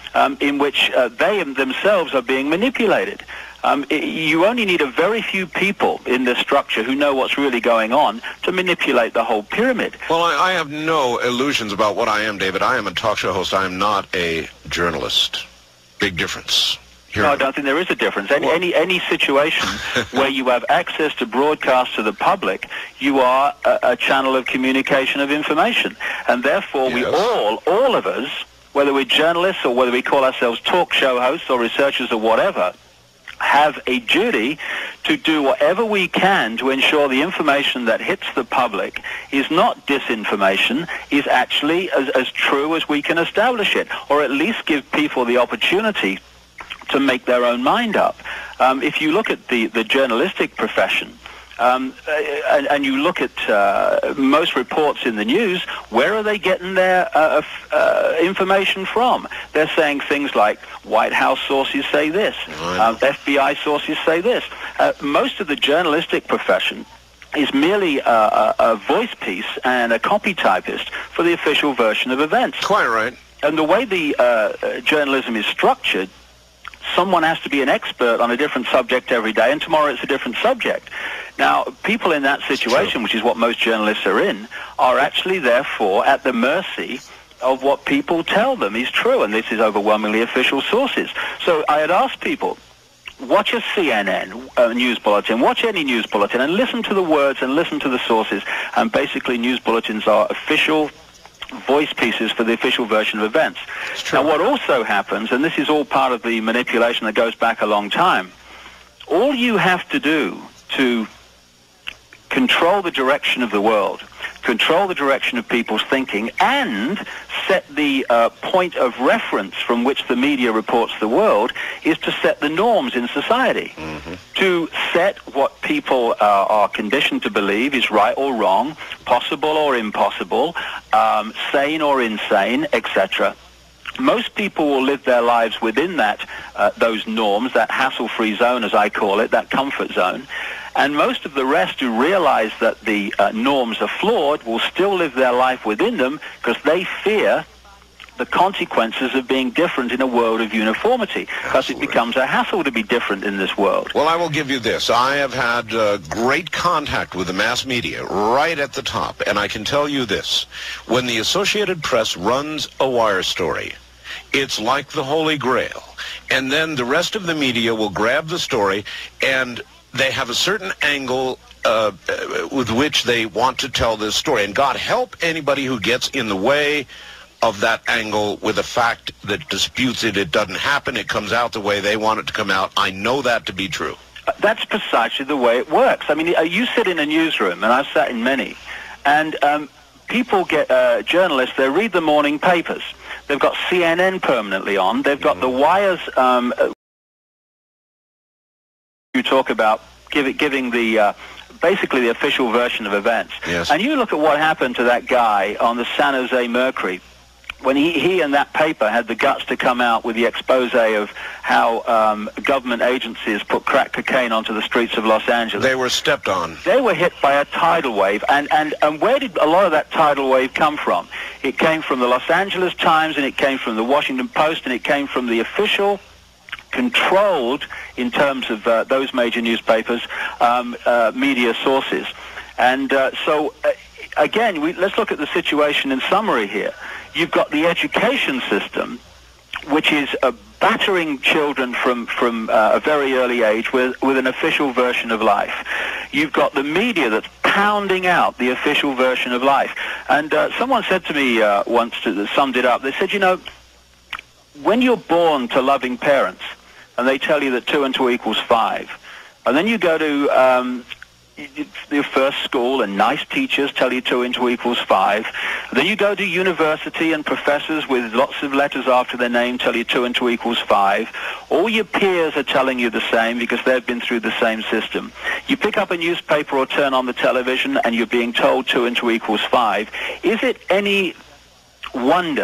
um, in which uh, they themselves are being manipulated. Um, it, you only need a very few people in this structure who know what's really going on to manipulate the whole pyramid.
Well, I, I have no illusions about what I am, David. I am a talk show host. I am not a journalist. Big difference. Here
no, I don't think there is a difference. Any, well, any, any situation where you have access to broadcast to the public, you are a, a channel of communication of information. And therefore, yes. we all, all of us, whether we're journalists or whether we call ourselves talk show hosts or researchers or whatever, have a duty to do whatever we can to ensure the information that hits the public is not disinformation, is actually as, as true as we can establish it, or at least give people the opportunity to make their own mind up. Um, if you look at the, the journalistic profession, um, and, and you look at uh, most reports in the news, where are they getting their uh, uh, information from? They're saying things like, White House sources say this, uh, F B I sources say this. Uh, most of the journalistic profession is merely a, a, a voice piece and a copy typist for the official version of events.
Quite right.
And the way the uh, journalism is structured, someone has to be an expert on a different subject every day, and tomorrow it's a different subject. Now, people in that situation, which is what most journalists are in, are actually therefore at the mercy of what people tell them is true, and this is overwhelmingly official sources. So I had asked people, watch a C N N uh, news bulletin, watch any news bulletin, and listen to the words and listen to the sources, and basically news bulletins are official voice pieces for the official version of events. Now, what also happens, and this is all part of the manipulation that goes back a long time, all you have to do to control the direction of the world, control the direction of people's thinking, and set the uh, point of reference from which the media reports the world is to set the norms in society. Mm-hmm. To set what people uh, are conditioned to believe is right or wrong, possible or impossible, um, sane or insane, et cetera. Most people will live their lives within that, uh, those norms, that hassle-free zone, as I call it, that comfort zone. And most of the rest who realize that the uh, norms are flawed will still live their life within them because they fear the consequences of being different in a world of uniformity, because it becomes a hassle to be different in this world.
Well, I will give you this. I have had uh, great contact with the mass media right at the top, and I can tell you this. When the Associated Press runs a wire story, it's like the Holy Grail. And then the rest of the media will grab the story, and they have a certain angle uh, with which they want to tell this story. And God help anybody who gets in the way of that angle with a fact that disputes it. It doesn't happen. It comes out the way they want it to come out. I know that to be true.
That's precisely the way it works. I mean, you sit in a newsroom, and I've sat in many, and um, people get, uh, journalists, they read the morning papers. They've got C N N permanently on. They've got mm. the wires. Um, you talk about give, giving the uh, basically the official version of events.
Yes.
And you look at what happened to that guy on the San Jose Mercury when he, he and that paper had the guts to come out with the expose of how um, government agencies put crack cocaine onto the streets of Los Angeles.
They were stepped on.
They were hit by a tidal wave. And, and, and where did a lot of that tidal wave come from? It came from the Los Angeles Times, and it came from the Washington Post, and it came from the official, controlled, in terms of uh, those major newspapers, um, uh, media sources. And uh, so, uh, again, we, let's look at the situation in summary here. You've got the education system, which is uh, battering children from, from uh, a very early age with, with an official version of life. You've got the media that's pounding out the official version of life. And uh, someone said to me uh, once, to, that summed it up, they said, you know, when you're born to loving parents, and they tell you that two and two equals five, and then you go to um, your first school and nice teachers tell you two and two equals five, then you go to university and professors with lots of letters after their name tell you two and two equals five. All your peers are telling you the same because they've been through the same system. You pick up a newspaper or turn on the television and you're being told two and two equals five. Is it any wonder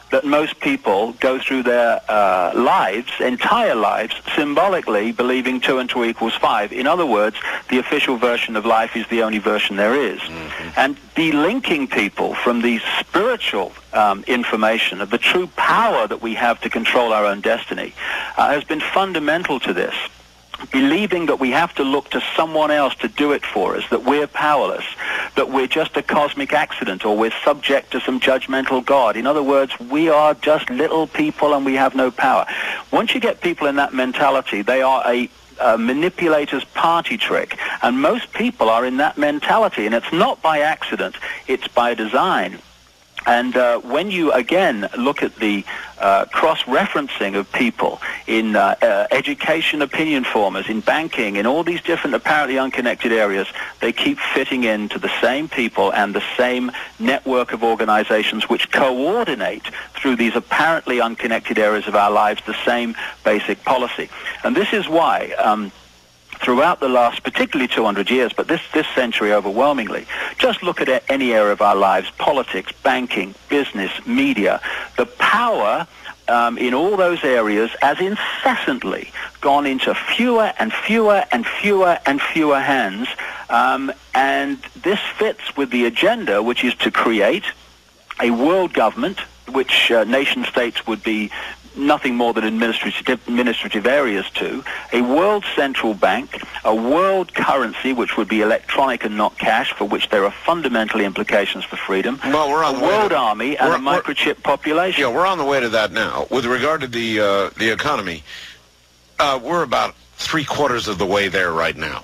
that most people go through their uh, lives, entire lives, symbolically believing two and two equals five. In other words, the official version of life is the only version there is. Mm-hmm. And delinking people from the spiritual um, information of the true power that we have to control our own destiny uh, has been fundamental to this. Believing that we have to look to someone else to do it for us, that we're powerless, that we're just a cosmic accident, or we're subject to some judgmental God. In other words, we are just little people and we have no power. Once you get people in that mentality, they are a Uh, manipulator's party trick, and most people are in that mentality, and it's not by accident, it's by design. And uh, when you again look at the uh, cross-referencing of people in uh, uh, education, opinion formers, in banking, in all these different apparently unconnected areas, they keep fitting into the same people and the same network of organizations which coordinate through these apparently unconnected areas of our lives the same basic policy. And this is why um, throughout the last, particularly two hundred years, but this, this century overwhelmingly, just look at any area of our lives, politics, banking, business, media, the power um, in all those areas has incessantly gone into fewer and fewer and fewer and fewer hands, um, and this fits with the agenda, which is to create a world government, which uh, nation states would be nothing more than administrative, administrative areas to, a world central bank, a world currency, which would be electronic and not cash, for which there are fundamental implications for freedom,
well, we're on
a
the
world
to,
army, and a microchip population.
Yeah, we're on the way to that now. With regard to the, uh, the economy, uh, we're about three quarters of the way there right now.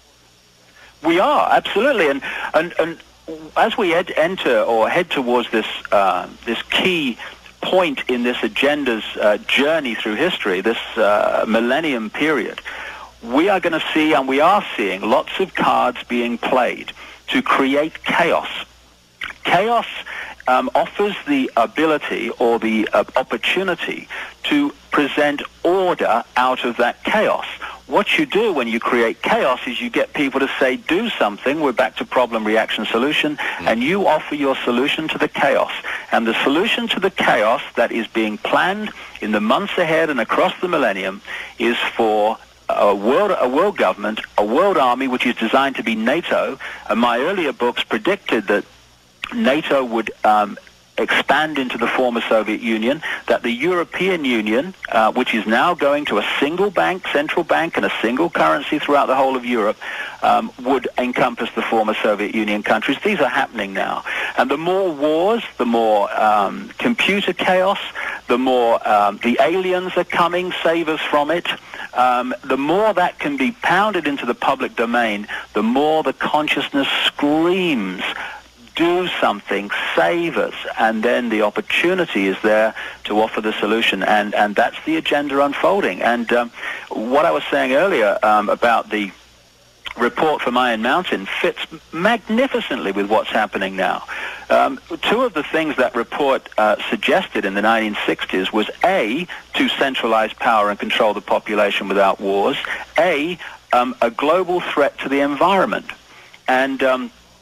We are, absolutely. And, and, and as we ed enter or head towards this, uh, this key point in this agenda's uh, journey through history, this uh, millennium period, we are going to see, and we are seeing, lots of cards being played to create chaos. Chaos um, offers the ability or the uh, opportunity to present order out of that chaos. What you do when you create chaos is you get people to say, do something. We're back to problem, reaction, solution. Mm. And you offer your solution to the chaos. And the solution to the chaos that is being planned in the months ahead and across the millennium is for a world, a world government, a world army, which is designed to be NATO. And my earlier books predicted that NATO would um, expand into the former Soviet Union, that the European Union, uh, which is now going to a single bank, central bank, and a single currency throughout the whole of Europe, um, would encompass the former Soviet Union countries. These are happening now. And the more wars, the more um, computer chaos, the more um, the aliens are coming, save us from it. Um, the more that can be pounded into the public domain, the more the consciousness screams, do something, save us, and then the opportunity is there to offer the solution, and, and that's the agenda unfolding. And um, what I was saying earlier um, about the report from Iron Mountain fits magnificently with what's happening now. Um, two of the things that report uh, suggested in the nineteen sixties was A, to centralize power and control the population without wars, A, um, a global threat to the environment. And um,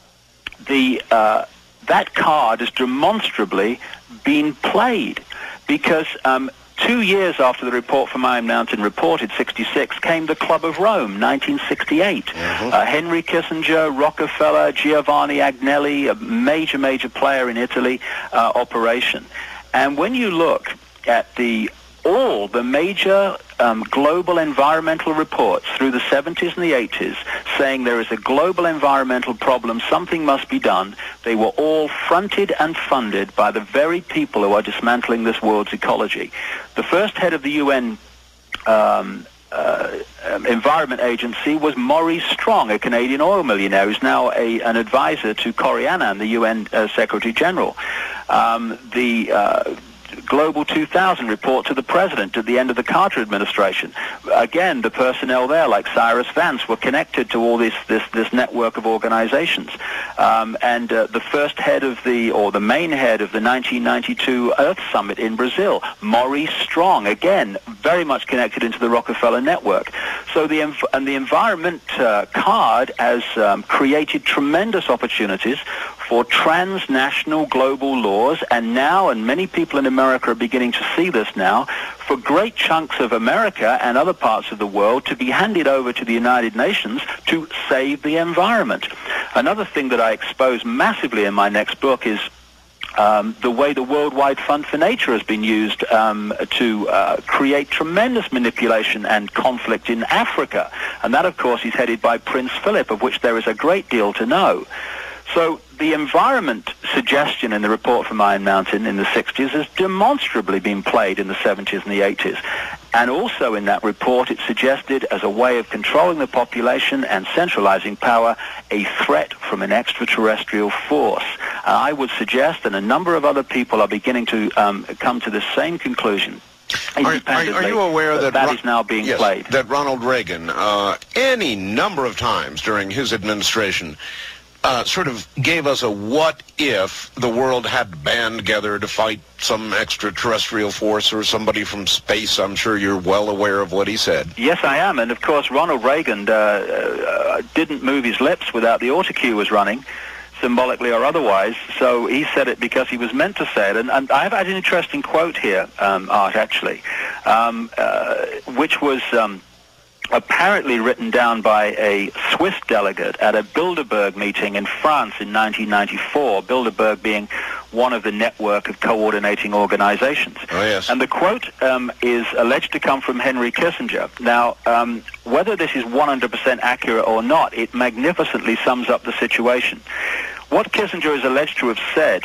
The, uh, that card has demonstrably been played, because um, two years after the report from Iron Mountain reported, sixty-six, came the Club of Rome, nineteen sixty-eight. Mm-hmm. uh, Henry Kissinger, Rockefeller, Giovanni Agnelli, a major, major player in Italy, uh, operation. And when you look at the all the major um, global environmental reports through the seventies and the eighties saying there is a global environmental problem, something must be done, they were all fronted and funded by the very people who are dismantling this world's ecology. The first head of the U N um, uh, um, Environment Agency was Maurice Strong, a Canadian oil millionaire who's now a, an advisor to Kofi Annan, the U N uh, Secretary General. Um, the uh, Global two thousand report to the president at the end of the Carter administration. Again, the personnel there, like Cyrus Vance, were connected to all this this, this network of organizations. Um, and uh, the first head of the, or the main head of the nineteen ninety-two Earth Summit in Brazil, Maurice Strong, again, very much connected into the Rockefeller network. So the, and the environment uh, card has um, created tremendous opportunities for transnational global laws, and now, and many people in America are beginning to see this now, for great chunks of America and other parts of the world to be handed over to the United Nations to save the environment. Another thing that I expose massively in my next book is Um, the way the Worldwide Fund for Nature has been used um, to uh, create tremendous manipulation and conflict in Africa. And that, of course, is headed by Prince Philip, of which there is a great deal to know. So the environment suggestion in the report from Iron Mountain in the sixties has demonstrably been played in the seventies and the eighties. And also in that report, it suggested, as a way of controlling the population and centralizing power, a threat from an extraterrestrial force. And I would suggest, and a number of other people are beginning to um, come to the same conclusion.
Are, are, are you aware that
that
Ro-
is now being
yes,
played?
That Ronald Reagan, uh, any number of times during his administration, Uh, sort of gave us a what if the world had band together to fight some extraterrestrial force or somebody from space. I'm sure you're well aware of what he said.
Yes, I am. And of course, Ronald Reagan uh, uh, didn't move his lips without the autocue was running, symbolically or otherwise. So he said it because he was meant to say it. And, and I've had an interesting quote here, um, Art, actually, um, uh, which was Um, apparently written down by a Swiss delegate at a Bilderberg meeting in France in nineteen ninety-four, Bilderberg being one of the network of coordinating organizations.
Oh, yes.
And the quote um, is alleged to come from Henry Kissinger. Now, um, whether this is one hundred percent accurate or not, it magnificently sums up the situation. What Kissinger is alleged to have said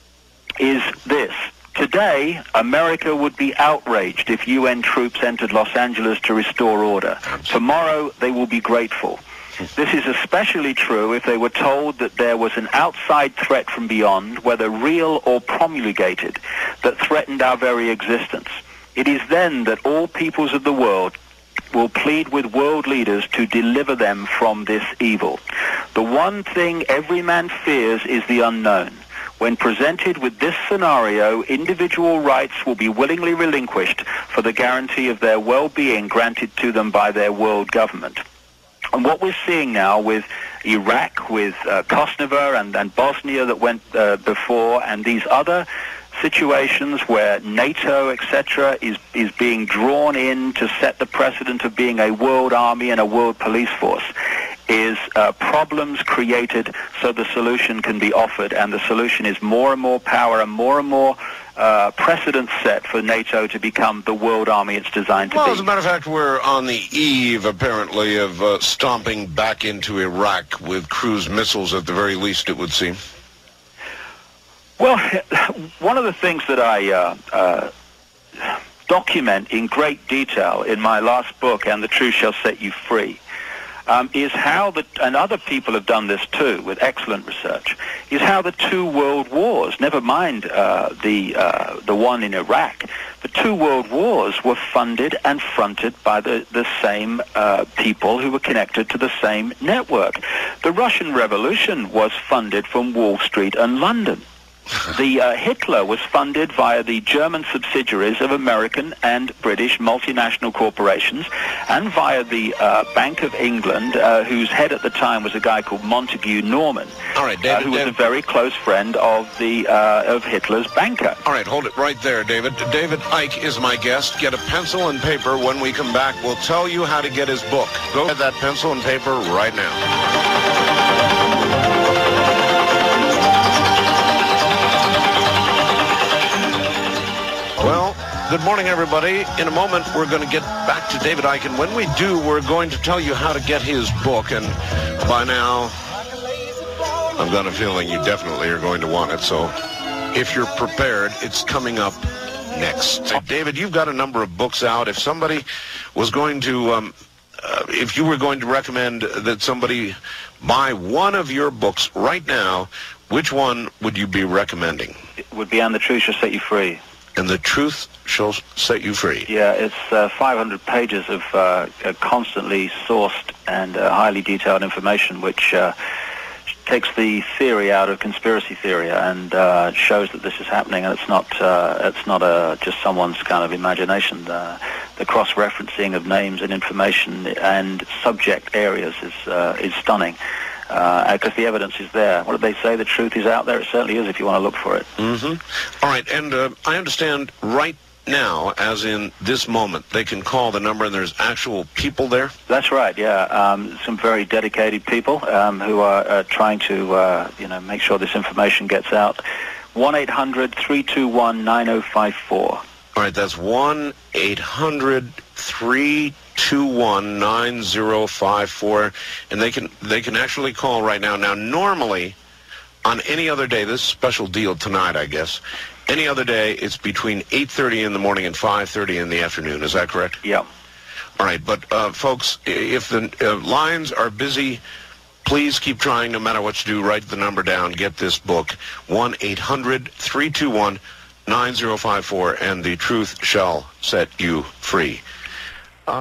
is this: today, America would be outraged if U N troops entered Los Angeles to restore order. Tomorrow, they will be grateful. This is especially true if they were told that there was an outside threat from beyond, whether real or promulgated, that threatened our very existence. It is then that all peoples of the world will plead with world leaders to deliver them from this evil. The one thing every man fears is the unknown. When presented with this scenario, individual rights will be willingly relinquished for the guarantee of their well-being granted to them by their world government. And what we're seeing now with Iraq, with uh, Kosovo and, and Bosnia that went uh, before, and these other situations where NATO, et cetera, is, is being drawn in to set the precedent of being a world army and a world police force, is uh, problems created so the solution can be offered, and the solution is more and more power and more and more uh, precedent set for NATO to become the world army it's designed to
well,
be.
Well, as a matter of fact, we're on the eve, apparently, of uh, stomping back into Iraq with cruise missiles, at the very least, it would seem.
Well, one of the things that I uh, uh, document in great detail in my last book, And the Truth Shall Set You Free, Um, is how the, and other people have done this too with excellent research, is how the two world wars, never mind uh, the uh, the one in Iraq, the two world wars were funded and fronted by the, the same uh, people who were connected to the same network. The Russian Revolution was funded from Wall Street and London. The uh, Hitler was funded via the German subsidiaries of American and British multinational corporations, and via the uh, Bank of England, uh, whose head at the time was a guy called Montague Norman,
All right, David,
uh, who was
David.
a very close friend of the uh, of Hitler's banker.
All right, hold it right there, David. David Icke is my guest. Get a pencil and paper. When we come back, we'll tell you how to get his book. Go get that pencil and paper right now. Well, good morning, everybody. In a moment, we're going to get back to David Icke, and when we do, we're going to tell you how to get his book, and by now, I've got a feeling you definitely are going to want it, so if you're prepared, it's coming up next. David, you've got a number of books out. If somebody was going to, um, uh, if you were going to recommend that somebody buy one of your books right now, which one would you be recommending?
It would be And the Truth Shall Set You Free.
And the Truth Shall Set You Free.
Yeah, it's uh, five hundred pages of uh, constantly sourced and uh, highly detailed information, which uh, takes the theory out of conspiracy theory and uh, shows that this is happening, and it's not uh, it's not a, just someone's kind of imagination. Uh, the cross-referencing of names and information and subject areas is uh, is stunning. because uh, the evidence is there. What did they say? The truth is out there. It certainly is if you want to look for it.
Mm-hmm. All right, and uh, I understand right now, as in this moment, they can call the number and there's actual people there?
That's right, yeah. Um, some very dedicated people um, who are uh, trying to, uh, you know, make sure this information gets out. one eight hundred, three two one, nine oh five four.
All right, that's one eight hundred, three two one, nine oh five four, and they can they can actually call right now. Now, normally, on any other day, this special deal tonight, I guess, any other day, it's between eight thirty in the morning and five thirty in the afternoon. Is that correct?
Yeah.
All right, but uh, folks, if the uh, lines are busy, please keep trying. No matter what you do, write the number down. Get this book, one eight hundred, three two one, nine oh five four, and the truth shall set you free. Uh,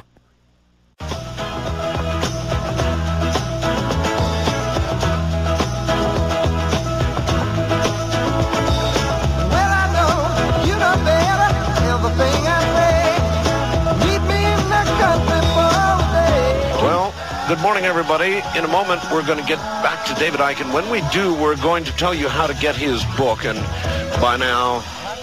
Good morning, everybody. In a moment, we're going to get back to David Icke, and when we do, we're going to tell you how to get his book, and by now,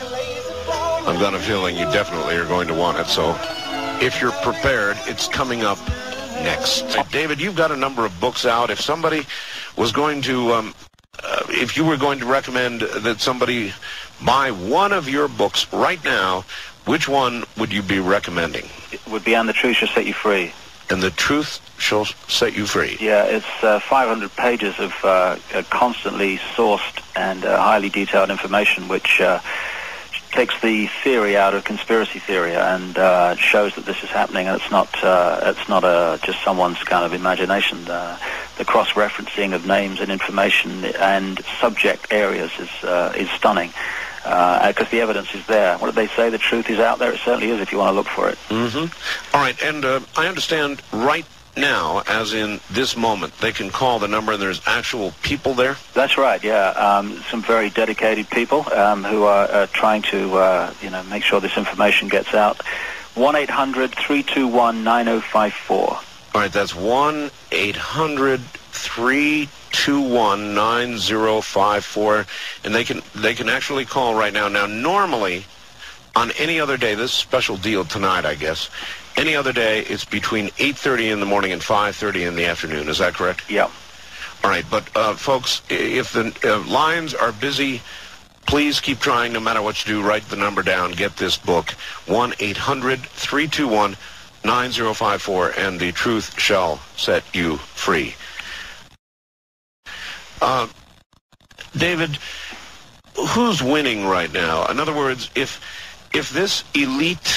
I've got a feeling you definitely are going to want it, so if you're prepared, it's coming up next. David, you've got a number of books out. If somebody was going to, um, uh, if you were going to recommend that somebody buy one of your books right now, which one would you be recommending?
It would be And the Truth Shall Set You Free.
And the Truth Shall Set You Free.
Yeah, it's uh, five hundred pages of uh, uh, constantly sourced and uh, highly detailed information, which uh, takes the theory out of conspiracy theory and uh, shows that this is happening, and it's not uh, it's not a, just someone's kind of imagination. Uh, the cross-referencing of names and information and subject areas is uh, is stunning. Because uh, the evidence is there. What did they say? The truth is out there. It certainly is if you want to look for it.
Mm-hmm. All right, and uh, I understand right now, as in this moment, they can call the number and there's actual people there?
That's right, yeah. Um, some very dedicated people um, who are uh, trying to, uh, you know, make sure this information gets out. one eight hundred, three two one, nine oh five four.
All right, that's one eight hundred, three two one, nine oh five four, and they can they can actually call right now. Now, normally, on any other day, this special deal tonight, I guess, any other day, it's between eight thirty in the morning and five thirty in the afternoon. Is that correct?
Yeah.
All right, but uh, folks, if the uh, lines are busy, please keep trying. No matter what you do, write the number down. Get this book, one eight hundred, three two one, nine oh five four, and the truth shall set you free. Uh, David, who's winning right now? In other words, if if this elite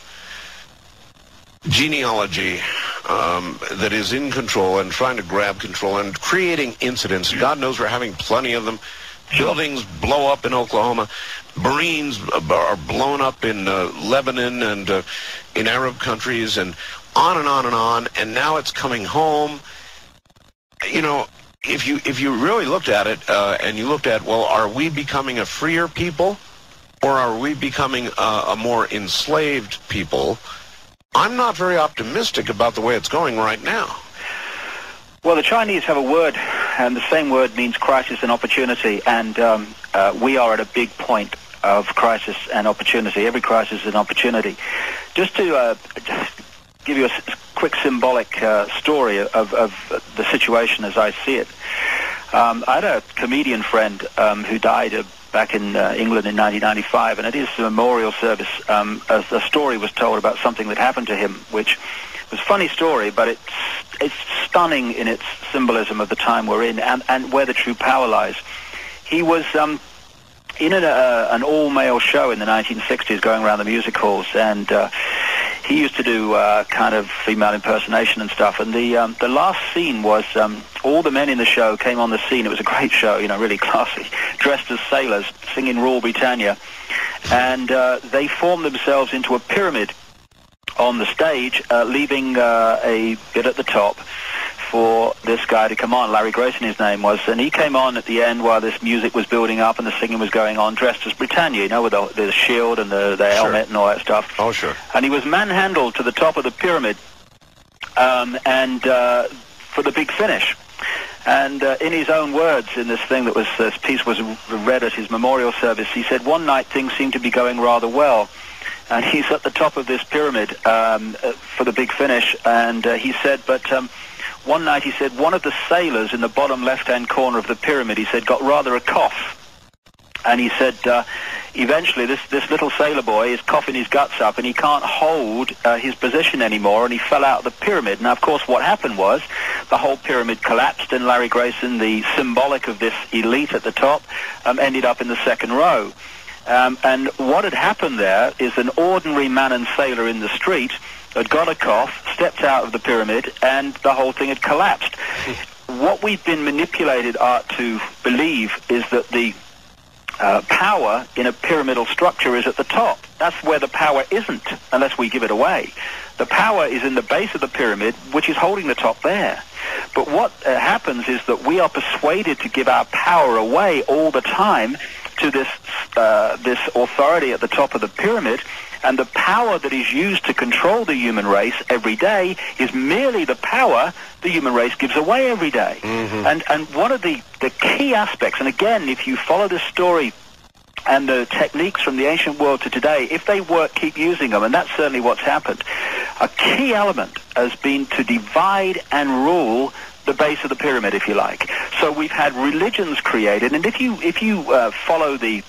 genealogy um, that is in control and trying to grab control and creating incidents, God knows we're having plenty of them. Buildings blow up in Oklahoma. Marines are blown up in uh, Lebanon and uh, in Arab countries, and on and on and on. And now it's coming home. You know, If you if you really looked at it uh, and you looked at, well, are we becoming a freer people or are we becoming a, a more enslaved people? I'm not very optimistic about the way it's going right now.
Well, the Chinese have a word, and the same word means crisis and opportunity, and um, uh, we are at a big point of crisis and opportunity. Every crisis is an opportunity. Just to uh, just give you a quick symbolic uh, story of, of the situation as I see it. Um, I had a comedian friend um, who died uh, back in uh, England in nineteen ninety-five, and at his memorial service, um, a, a story was told about something that happened to him, which was a funny story, but it's, it's stunning in its symbolism of the time we're in and, and where the true power lies. He was um, in an, uh, an all-male show in the nineteen sixties going around the music halls, and uh, he used to do uh, kind of female impersonation and stuff. And the um, the last scene was um, all the men in the show came on the scene. It was a great show, you know, really classy, dressed as sailors, singing Rule Britannia. And uh, they formed themselves into a pyramid on the stage, uh, leaving uh, a bit at the top for this guy to come on. Larry Grayson, his name was, and he came on at the end while this music was building up and the singing was going on, dressed as Britannia, you know, with the, the shield and the, the helmet sure. and all that stuff.
Oh, sure.
And he was manhandled to the top of the pyramid, um, and uh, for the big finish. And uh, in his own words, in this thing that was, this piece was read at his memorial service, he said, one night things seemed to be going rather well. And he's at the top of this pyramid um, uh, for the big finish, and uh, he said, but um, one night he said, one of the sailors in the bottom left-hand corner of the pyramid, he said, got rather a cough. And he said, uh, eventually this, this little sailor boy is coughing his guts up and he can't hold uh, his position anymore, and he fell out of the pyramid. Now, of course, what happened was the whole pyramid collapsed, and Larry Grayson, the symbolic of this elite at the top, um, ended up in the second row. Um, and what had happened there is an ordinary man and sailor in the street had got a cough, stepped out of the pyramid, and the whole thing had collapsed. What we've been manipulated, Art, to believe is that the Uh, power in a pyramidal structure is at the top. That's where the power isn't, unless we give it away. The power is in the base of the pyramid, which is holding the top there. But what uh, happens is that we are persuaded to give our power away all the time to this uh, this authority at the top of the pyramid, and the power that is used to control the human race every day is merely the power the human race gives away every day. Mm-hmm. And and one of the, the key aspects, and again, if you follow this story and the techniques from the ancient world to today, if they work, keep using them, and that's certainly what's happened. A key element has been to divide and rule the base of the pyramid, if you like. So we've had religions created, and if you if you uh, follow the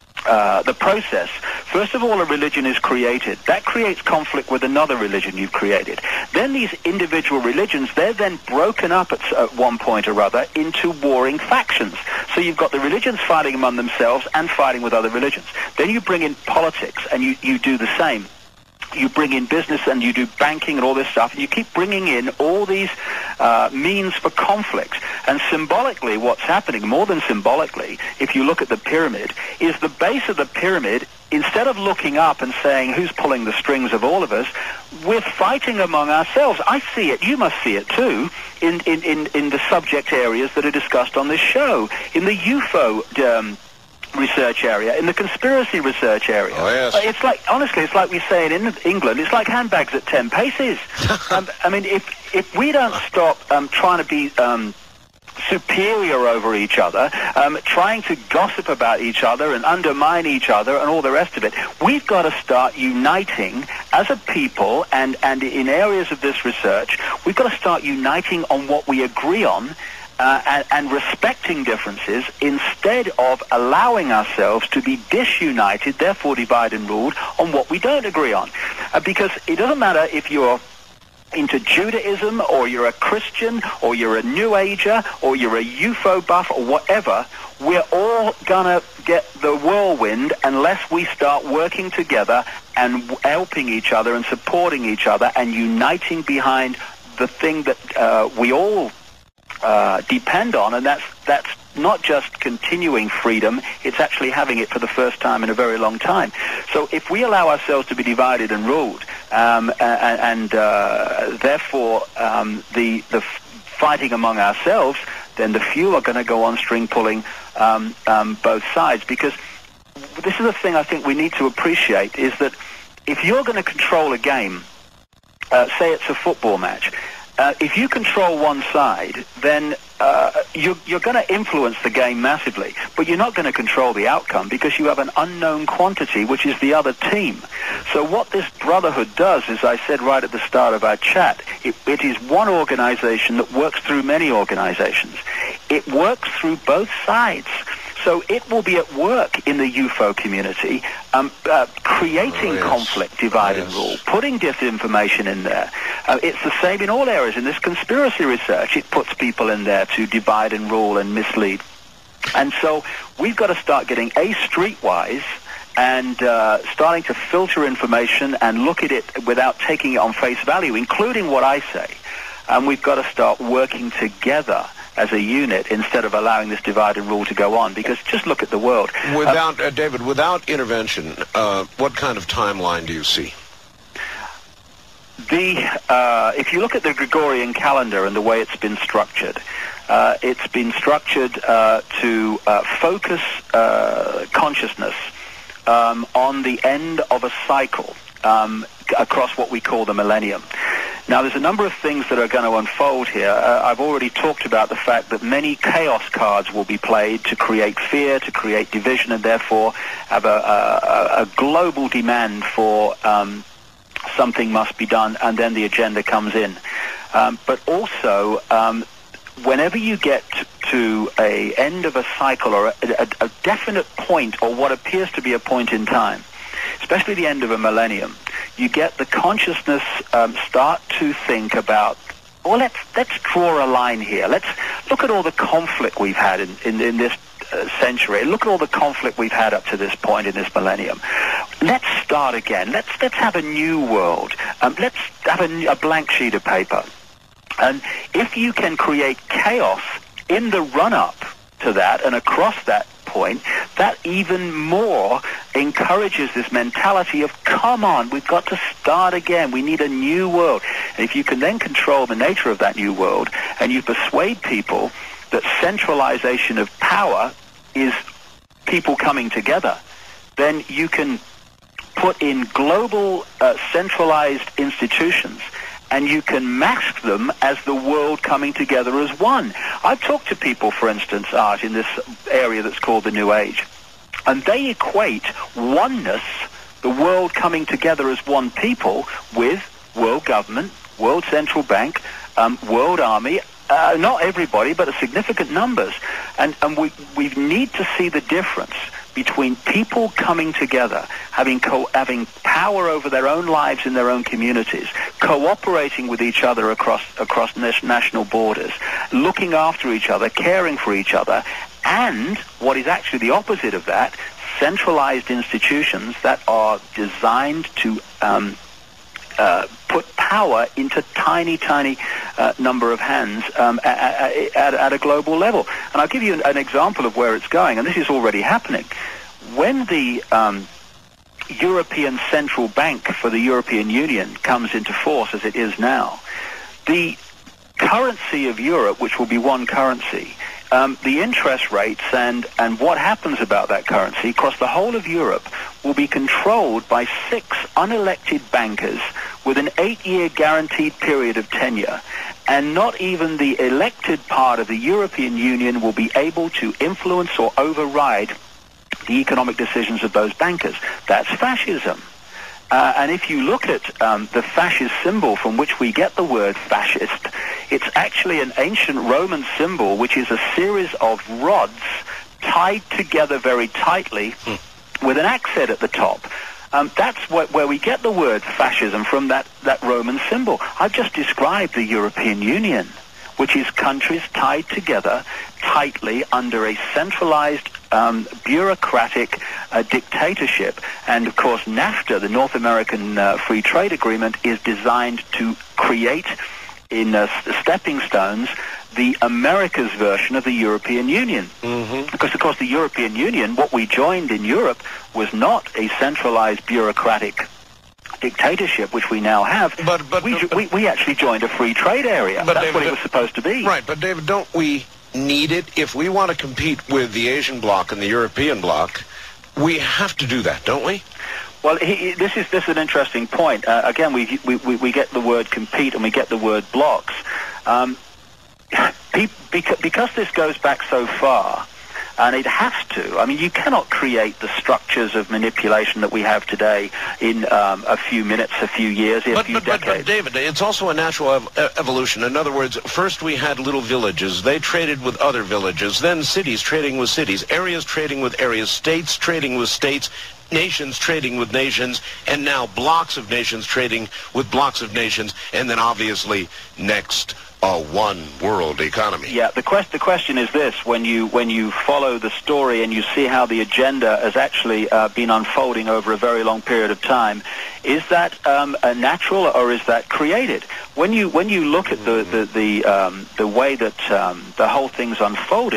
Uh, the process, first of all, a religion is created. That creates conflict with another religion you've created. Then these individual religions, they're then broken up at, at one point or other into warring factions. So you've got the religions fighting among themselves and fighting with other religions. Then you bring in politics, and you, you do the same. You bring in business and you do banking and all this stuff, and you keep bringing in all these uh, means for conflict. And symbolically, what's happening, more than symbolically, if you look at the pyramid, is the base of the pyramid, instead of looking up and saying, who's pulling the strings of all of us, we're fighting among ourselves. I see it, you must see it too, in, in, in, in the subject areas that are discussed on this show, in the U F O um research area, in the conspiracy research area.
Oh, yes.
It's like, honestly, it's like we say in England, it's like handbags at ten paces. um, I mean, if if we don't stop um, trying to be um, superior over each other, um, trying to gossip about each other and undermine each other and all the rest of it, we've got to start uniting as a people, and, and in areas of this research, we've got to start uniting on what we agree on, Uh, and, and respecting differences, instead of allowing ourselves to be disunited, therefore divide and ruled, on what we don't agree on. Uh, because it doesn't matter if you're into Judaism, or you're a Christian, or you're a New Ager, or you're a U F O buff, or whatever, we're all gonna get the whirlwind unless we start working together and helping each other and supporting each other and uniting behind the thing that uh, we all Uh, depend on, and that's that's not just continuing freedom, it's actually having it for the first time in a very long time. So if we allow ourselves to be divided and ruled, um, and, and uh, therefore um, the the fighting among ourselves, then the few are going to go on string pulling um, um, both sides. Because this is the thing I think we need to appreciate, is that if you're going to control a game, uh, say it's a football match, Uh, if you control one side, then uh, you're, you're going to influence the game massively, but you're not going to control the outcome because you have an unknown quantity, which is the other team. So what this brotherhood does, as I said right at the start of our chat, it, it is one organization that works through many organizations. It works through both sides. So it will be at work in the U F O community, um, uh, creating oh, yes. conflict, divide yes. and rule, putting disinformation in there. Uh, it's the same in all areas. In this conspiracy research, it puts people in there to divide and rule and mislead. And so we've got to start getting A, streetwise, and uh, starting to filter information and look at it without taking it on face value, including what I say. And we've got to start working together as a unit instead of allowing this divide and rule to go on, because just look at the world.
Without, uh, David, without intervention, uh, what kind of timeline do you see?
The uh, if you look at the Gregorian calendar and the way it's been structured, uh, it's been structured uh, to uh, focus uh, consciousness um, on the end of a cycle um, across what we call the millennium. Now, there's a number of things that are going to unfold here. Uh, I've already talked about the fact that many chaos cards will be played to create fear, to create division, and therefore have a, a, a global demand for um, something must be done, and then the agenda comes in. Um, but also, um, whenever you get to a end of a cycle or a, a, a definite point, or what appears to be a point in time, especially the end of a millennium, you get the consciousness um, start to think about, well, let's let's draw a line here. Let's look at all the conflict we've had in, in, in this uh, century. Look at all the conflict we've had up to this point in this millennium. Let's start again. Let's let's have a new world. Um, let's have a, a blank sheet of paper. And if you can create chaos in the run-up to that and across that point, that even more encourages this mentality of, come on, we've got to start again. We need a new world. And if you can then control the nature of that new world, and you persuade people that centralization of power is people coming together, then you can put in global uh, centralized institutions, and you can mask them as the world coming together as one. I've talked to people, for instance, Art, in this area that's called the New Age, and they equate oneness, the world coming together as one people, with world government, world central bank, um, world army, uh, not everybody, but a significant numbers. And, and we, we need to see the difference between people coming together, having co- having power over their own lives in their own communities, cooperating with each other across across national borders, looking after each other, caring for each other, and what is actually the opposite of that, centralized institutions that are designed to um, uh, put power into tiny, tiny uh, number of hands um, at, at, at a global level. And I'll give you an, an example of where it's going, and this is already happening. When the um, European Central Bank for the European Union comes into force, as it is now, the currency of Europe, which will be one currency, um, the interest rates and, and what happens about that currency across the whole of Europe will be controlled by six unelected bankers with an eight-year guaranteed period of tenure. And not even the elected part of the European Union will be able to influence or override the economic decisions of those bankers. That's fascism. Uh, and if you look at um, the fascist symbol from which we get the word fascist, it's actually an ancient Roman symbol, which is a series of rods tied together very tightly hmm. with an axe head at the top. Um, that's what, where we get the word fascism from, that, that Roman symbol. I've just described the European Union, which is countries tied together tightly under a centralized um, bureaucratic uh, dictatorship. And of course, NAFTA, the North American uh, Free Trade Agreement, is designed to create in uh, stepping stones the America's version of the European Union. Mm-hmm. Because, of course, the European Union, what we joined in Europe, was not a centralized bureaucratic dictatorship, which we now have.
But, but,
we,
but,
we, we actually joined a free trade area.
But
That's
David,
what it was supposed to be.
Right, but David, don't we need it? If we want to compete with the Asian bloc and the European bloc, we have to do that, don't we?
Well, he, he, this is this is an interesting point. Uh, again, we, we we get the word compete and we get the word blocks. Um, pe- because, because this goes back so far, and it has to. I mean, you cannot create the structures of manipulation that we have today in um, a few minutes, a few years, a
but,
few
but,
decades.
But, but, David, it's also a natural ev- evolution. In other words, first we had little villages. They traded with other villages. Then cities trading with cities. Areas trading with areas. States trading with states. Nations trading with nations. And now blocks of nations trading with blocks of nations. And then obviously next, a one world economy.
Yeah, the, quest- the question is this: when you when you follow the story and you see how the agenda has actually uh, been unfolding over a very long period of time, is that um, a natural or is that created? When you when you look at the the the, um, the way that um, the whole thing's unfolded,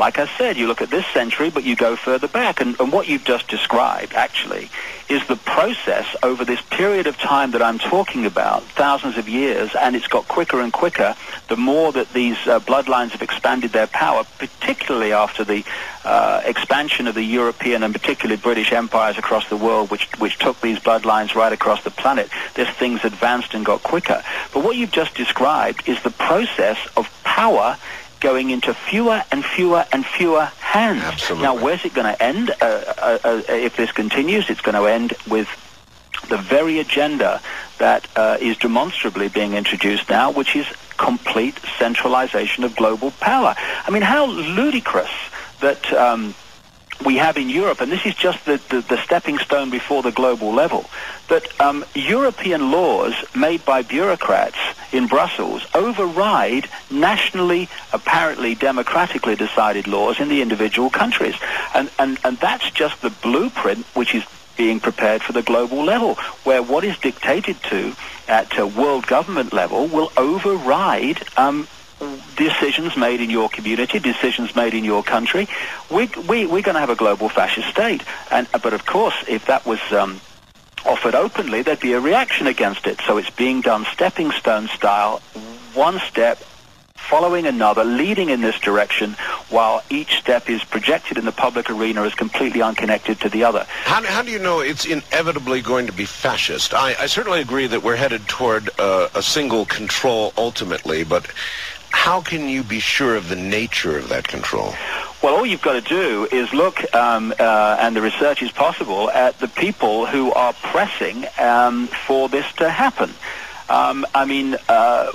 like I said, you look at this century, but you go further back. And, and what you've just described, actually, is the process over this period of time that I'm talking about, thousands of years, and it's got quicker and quicker the more that these uh, bloodlines have expanded their power, particularly after the uh, expansion of the European and particularly British empires across the world, which, which took these bloodlines right across the planet. This thing's advanced and got quicker. But what you've just described is the process of power going into fewer and fewer and fewer hands.
Absolutely.
Now, where's it going to end? Uh, uh, uh, if this continues, it's going to end with the very agenda that uh, is demonstrably being introduced now, which is complete centralization of global power. I mean, how ludicrous that um, we have in Europe, and this is just the, the, the stepping stone before the global level, that um, European laws made by bureaucrats in Brussels override nationally, apparently democratically decided laws in the individual countries. And, and, and that's just the blueprint which is being prepared for the global level, where what is dictated to at a world government level will override um, decisions made in your community, decisions made in your country. We, we, we're going to have a global fascist state. And, but of course, if that was um, offered openly, there'd be a reaction against it. So it's being done stepping stone style, one step following another, leading in this direction, while each step is projected in the public arena as completely unconnected to the other.
How, how do you know it's inevitably going to be fascist? I, I certainly agree that we're headed toward uh, a single control ultimately, but how can you be sure of the nature of that control?
Well, all you've got to do is look, um, uh, and the research is possible, at the people who are pressing um, for this to happen. Um, I mean, uh,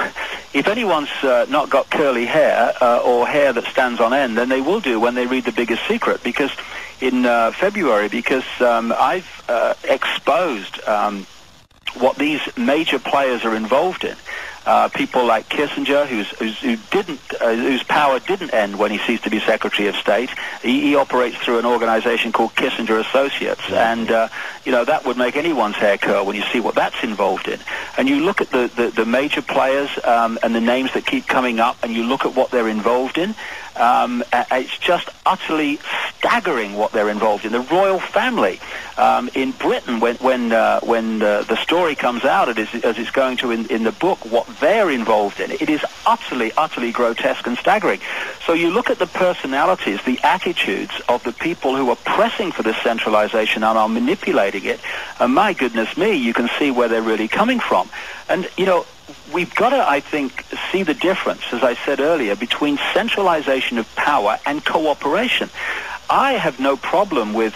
if anyone's uh, not got curly hair uh, or hair that stands on end, then they will do when they read The Biggest Secret, because in uh, February, because um, I've uh, exposed um, what these major players are involved in. Uh, people like Kissinger, who's, who's, who didn't, uh, whose power didn't end when he ceased to be Secretary of State. He, he operates through an organization called Kissinger Associates, and uh, you know that would make anyone's hair curl when you see what that's involved in. And you look at the, the, the major players um, and the names that keep coming up, and you look at what they're involved in. Um, it's just utterly staggering what they're involved in. The royal family um, in Britain, when when uh, when uh, the story comes out, as, as it's going to in, in the book, what they're involved in, it is utterly, utterly grotesque and staggering. So you look at the personalities, the attitudes of the people who are pressing for this centralization and are manipulating it, and my goodness me, you can see where they're really coming from. And, you know, we've got to, I think, see the difference, as I said earlier, between centralization of power and cooperation. I have no problem with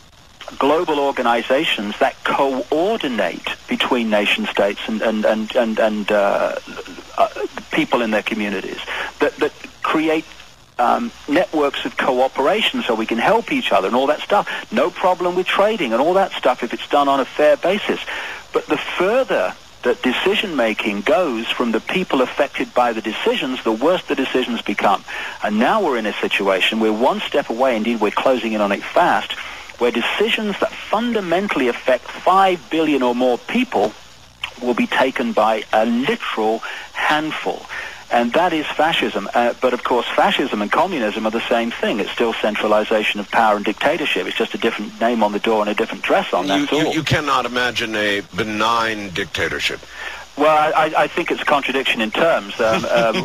global organizations that coordinate between nation states and, and, and, and, and uh, uh, people in their communities, that, that create Um, networks of cooperation so we can help each other and all that stuff. No problem with trading and all that stuff if it's done on a fair basis. But the further that decision-making goes from the people affected by the decisions, the worse the decisions become. And now we're in a situation where one step away, indeed we're closing in on it fast, where decisions that fundamentally affect five billion or more people will be taken by a literal handful. And that is fascism. Uh, but, of course, fascism and communism are the same thing. It's still centralization of power and dictatorship. It's just a different name on the door and a different dress on, that's
you, you,
all.
You cannot imagine a benign dictatorship.
Well, I, I think it's a contradiction in terms. Um, um,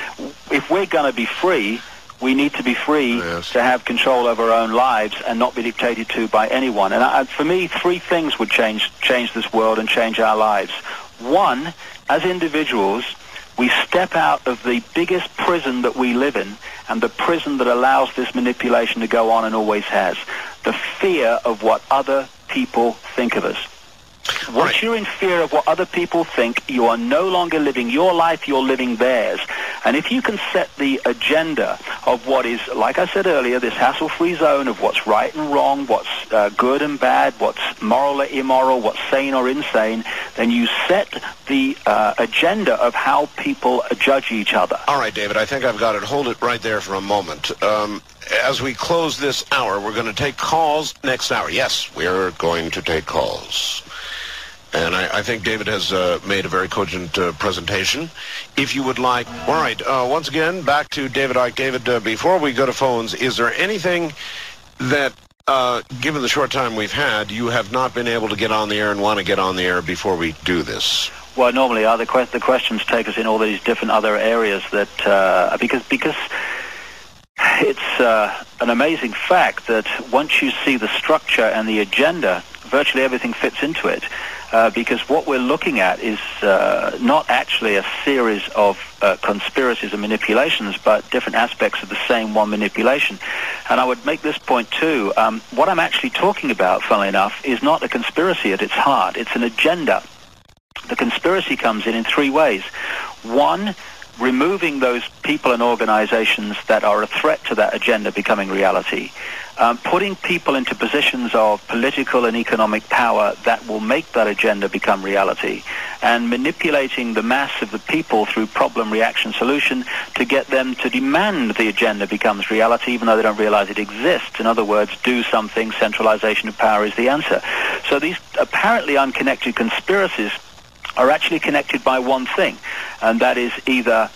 if we're going to be free, we need to be free yes. to have control over our own lives and not be dictated to by anyone. And I, for me, three things would change change this world and change our lives. One, as individuals, we step out of the biggest prison that we live in, and the prison that allows this manipulation to go on and always has. The fear of what other people think of us. Once
right.
you're in fear of what other people think, you are no longer living your life, you're living theirs. And if you can set the agenda of what is, like I said earlier, this hassle-free zone of what's right and wrong, what's uh, good and bad, what's moral or immoral, what's sane or insane, then you set the uh, agenda of how people judge each other.
All right, David, I think I've got it. Hold it right there for a moment. Um, as we close this hour, we're going to take calls next hour. Yes, we're going to take calls. And I, I think David has uh, made a very cogent uh, presentation. If you would like... All right, uh, once again, back to David Icke. David, uh, before we go to phones, is there anything that, uh, given the short time we've had, you have not been able to get on the air and want to get on the air before we do this?
Well, normally uh, the, que- the questions take us in all these different other areas that... Uh, because because it's uh, an amazing fact that once you see the structure and the agenda, virtually everything fits into it. Uh, because what we're looking at is uh, not actually a series of uh, conspiracies and manipulations, but different aspects of the same one manipulation. And I would make this point too. Um, what I'm actually talking about, funnily enough, is not a conspiracy at its heart. It's an agenda. The conspiracy comes in in three ways. One, removing those people and organizations that are a threat to that agenda becoming reality. Um, putting people into positions of political and economic power that will make that agenda become reality, and manipulating the mass of the people through problem, reaction, solution to get them to demand the agenda becomes reality even though they don't realize it exists. In other words, do something, centralization of power is the answer. So these apparently unconnected conspiracies are actually connected by one thing, and that is either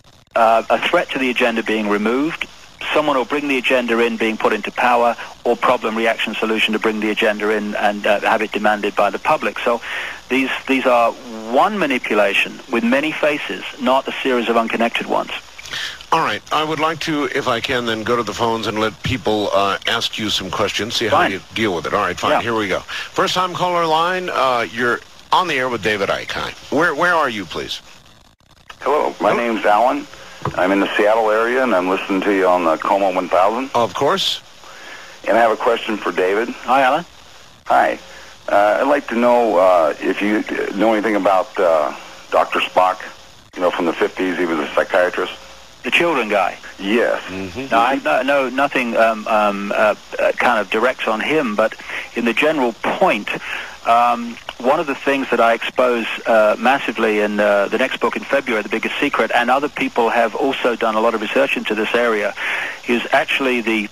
uh, a threat to the agenda being removed, someone will bring the agenda in being put into power, or problem, reaction, solution to bring the agenda in and uh, have it demanded by the public. So these these are one manipulation with many faces, not a series of unconnected ones.
All right. I would like to, if I can, then go to the phones and let people uh, ask you some questions, see how
Fine.
you deal with it. All right, fine.
Yeah.
Here we go. First time caller line, uh, you're on the air with David Icke. Hi. Where, where are you, please?
Hello, my
Hello.
name's Alan. I'm in the Seattle area, and I'm listening to you on the Como one thousand.
Of course.
And I have a question for David.
Hi, Alan.
Hi. Uh, I'd like to know uh, if you know anything about uh, Doctor Spock. You know, from the fifties, he was a psychiatrist.
The children guy.
Yes.
Mm-hmm.
No, I no, no nothing um, um, uh, uh, kind of direct on him, but in the general point, um, one of the things that I expose uh, massively in uh, the next book in February, The Biggest Secret, and other people have also done a lot of research into this area, is actually the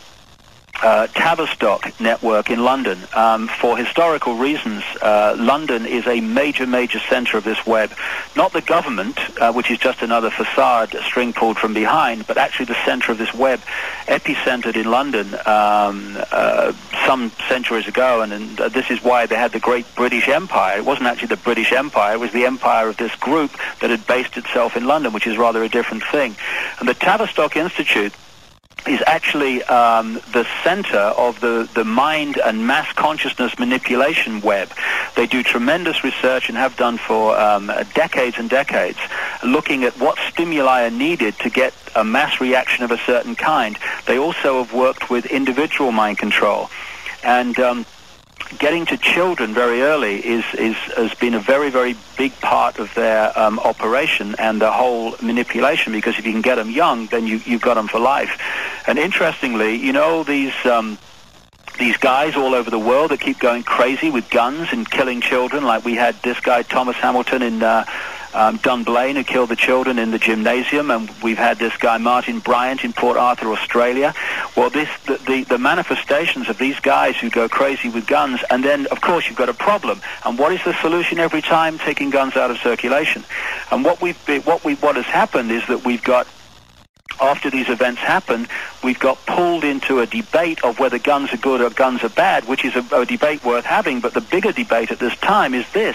Uh, Tavistock network in London. Um, for historical reasons, uh, London is a major, major center of this web. Not the government, uh, which is just another facade, string pulled from behind, but actually the center of this web, epicentered in London um, uh, some centuries ago, and, and uh, this is why they had the great British Empire. It wasn't actually the British Empire, it was the empire of this group that had based itself in London, which is rather a different thing. And the Tavistock Institute is actually um, the center of the, the mind and mass consciousness manipulation web. They do tremendous research and have done for um, decades and decades, looking at what stimuli are needed to get a mass reaction of a certain kind. They also have worked with individual mind control. And um, getting to children very early is, is has been a very, very big part of their um, operation and the whole manipulation, because if you can get them young, then you, you've got them for life. And interestingly, you know, these um, these guys all over the world that keep going crazy with guns and killing children, like we had this guy Thomas Hamilton in uh, um, Dunblane, who killed the children in the gymnasium, and we've had this guy Martin Bryant in Port Arthur, Australia. Well, this the, the, the manifestations of these guys who go crazy with guns, and then, of course, you've got a problem. And what is the solution every time? Taking guns out of circulation. And what we've been, what we what has happened is that we've got, after these events happen, we've got pulled into a debate of whether guns are good or guns are bad, which is a, a debate worth having. But the bigger debate at this time is this: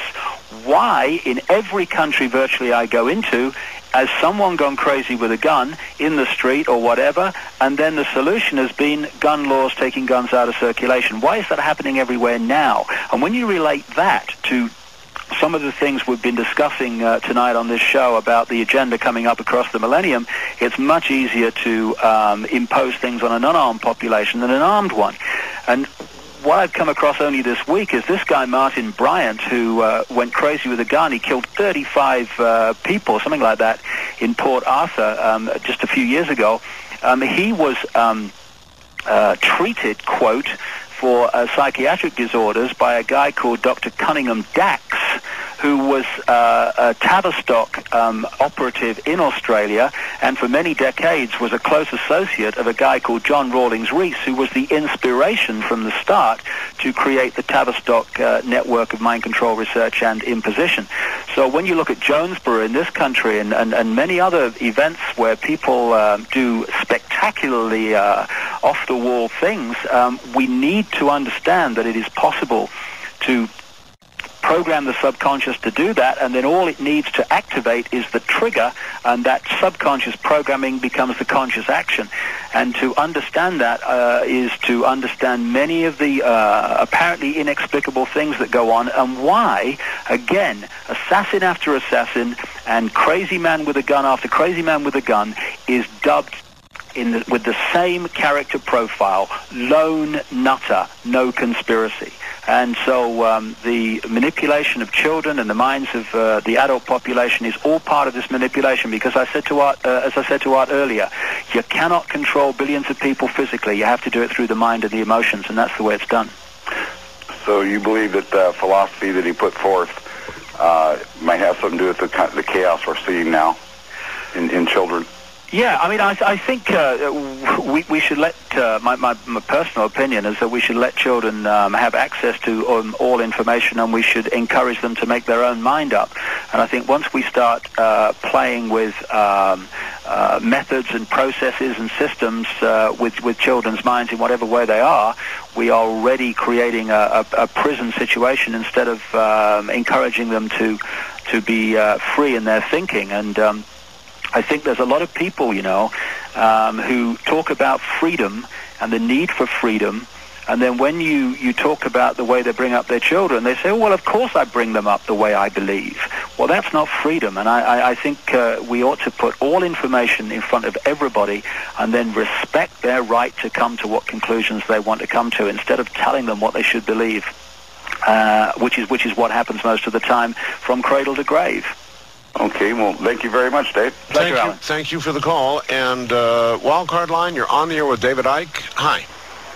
why in every country virtually I go into has someone gone crazy with a gun in the street or whatever, and then the solution has been gun laws taking guns out of circulation? Why is that happening everywhere now? And when you relate that to some of the things we've been discussing uh, tonight on this show about the agenda coming up across the millennium, it's much easier to um, impose things on an unarmed population than an armed one. And what I've come across only this week is this guy Martin Bryant, who uh, went crazy with a gun. He killed thirty-five uh, people, something like that, in Port Arthur um, just a few years ago. Um, he was um, uh, treated, quote, for uh, psychiatric disorders by a guy called Doctor Cunningham Dax, who was uh, a Tavistock um, operative in Australia, and for many decades was a close associate of a guy called John Rawlings Rees, who was the inspiration from the start to create the Tavistock uh, network of mind control research and imposition. So when you look at Jonesboro in this country and, and, and many other events where people uh, do spectacularly uh, off-the-wall things, um, we need to understand that it is possible to program the subconscious to do that, and then all it needs to activate is the trigger, and that subconscious programming becomes the conscious action. And to understand that uh, is to understand many of the uh, apparently inexplicable things that go on, and why, again, assassin after assassin and crazy man with a gun after crazy man with a gun is dubbed in the, with the same character profile: lone nutter, no conspiracy. And so um, the manipulation of children and the minds of uh, the adult population is all part of this manipulation, because I said to Art, uh, as I said to Art earlier, you cannot control billions of people physically. You have to do it through the mind and the emotions, and that's the way it's done.
So you believe that the philosophy that he put forth uh, might have something to do with the, the chaos we're seeing now in, in children?
Yeah, I mean, I, I think uh, we, we should let, uh, my, my, my personal opinion is that we should let children um, have access to um, all information, and we should encourage them to make their own mind up. And I think once we start uh, playing with um, uh, methods and processes and systems uh, with, with children's minds in whatever way they are, we are already creating a, a, a prison situation instead of um, encouraging them to, to be uh, free in their thinking. And um, I think there's a lot of people, you know, um, who talk about freedom and the need for freedom, and then when you, you talk about the way they bring up their children, they say, oh, well, of course I bring them up the way I believe. Well, that's not freedom, and I, I, I think uh, we ought to put all information in front of everybody and then respect their right to come to what conclusions they want to come to, instead of telling them what they should believe, uh, which is, which is what happens most of the time from cradle to grave.
Okay, well, thank you very much, Dave.
Thank you, thank you for the call. And uh, Wildcard Line, you're on the air with David Icke. Hi.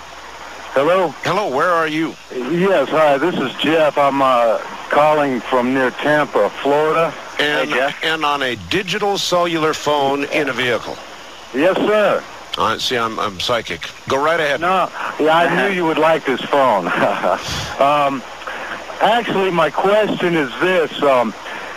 Hello?
Hello, where are you?
Yes, hi, this is Jeff. I'm uh, calling from near Tampa, Florida.
And,
Hey, Jeff.
and on a digital cellular phone in a vehicle.
Yes, sir.
Uh, see, I'm, I'm psychic. Go right ahead.
No, yeah, I knew you would like this phone. um, actually, my question is this. Um,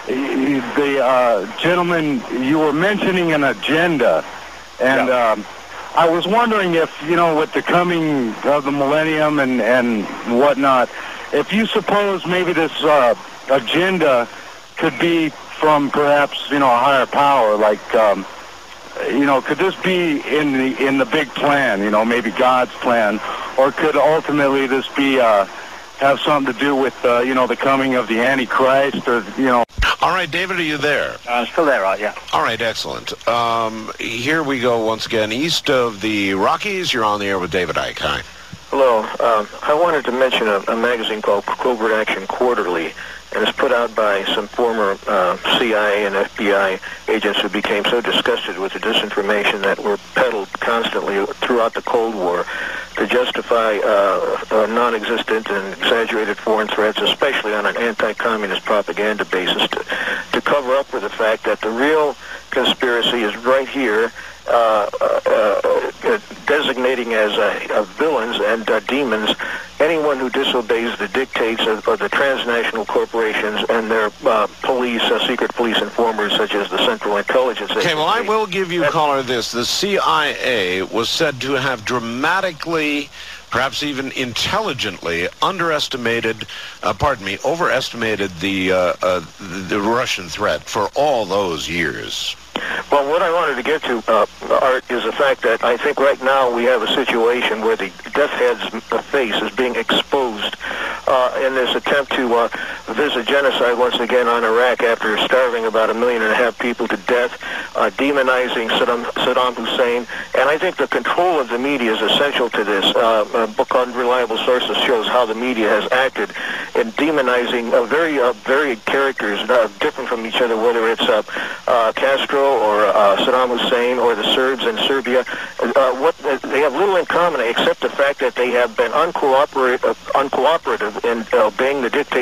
the uh, gentleman, you were mentioning an agenda, and
Yeah.
um, I was wondering if, you know, with the coming of the millennium and, and whatnot, if you suppose maybe this uh, agenda could be from perhaps, you know, a higher power, like, um, you know, could this be in the in the big plan, you know, maybe God's plan, or could ultimately this be uh, have something to do with, uh, you know, the coming of the Antichrist, or, you know?
All right, David, are you there?
I'm still there, right? Yeah.
All right, excellent. Um, here we go once again. East of the Rockies, you're on the air with David Icke. Hi.
Hello. Um, I wanted to mention a, a magazine called Covert Action Quarterly, and it's put out by some former uh, C I A and F B I agents who became so disgusted with the disinformation that were peddled constantly throughout the Cold War to justify uh, uh, non-existent and exaggerated foreign threats, especially on an anti-communist propaganda basis, to, to cover up for the fact that the real conspiracy is right here, uh, uh, uh, designating as uh, uh, villains and uh, demons anyone who disobeys the dictates of, of the transnational corporations and their uh, police, uh, secret police informers, such as the Central Intelligence Agency.
Okay, well, I will give you, caller, this. The C I A was said to have dramatically, perhaps even intelligently, underestimated, uh, pardon me, overestimated the, uh, uh, the Russian threat for all those years.
Well, what I wanted to get to, uh, Art, is the fact that I think right now we have a situation where the death head's face is being exposed uh, in this attempt to uh, visit genocide once again on Iraq after starving about a million and a half people to death, uh, demonizing Saddam, Saddam Hussein. And I think the control of the media is essential to this. Uh, a book called Reliable Sources shows how the media has acted in demonizing uh, very uh, varied characters, uh, different from each other, whether it's uh, uh, Castro or uh, Saddam Hussein or the Serbs in Serbia. Uh, what uh, they have little in common except the fact that they have been uncooperative, uh, uncooperative in uh, obeying the dictates of the trans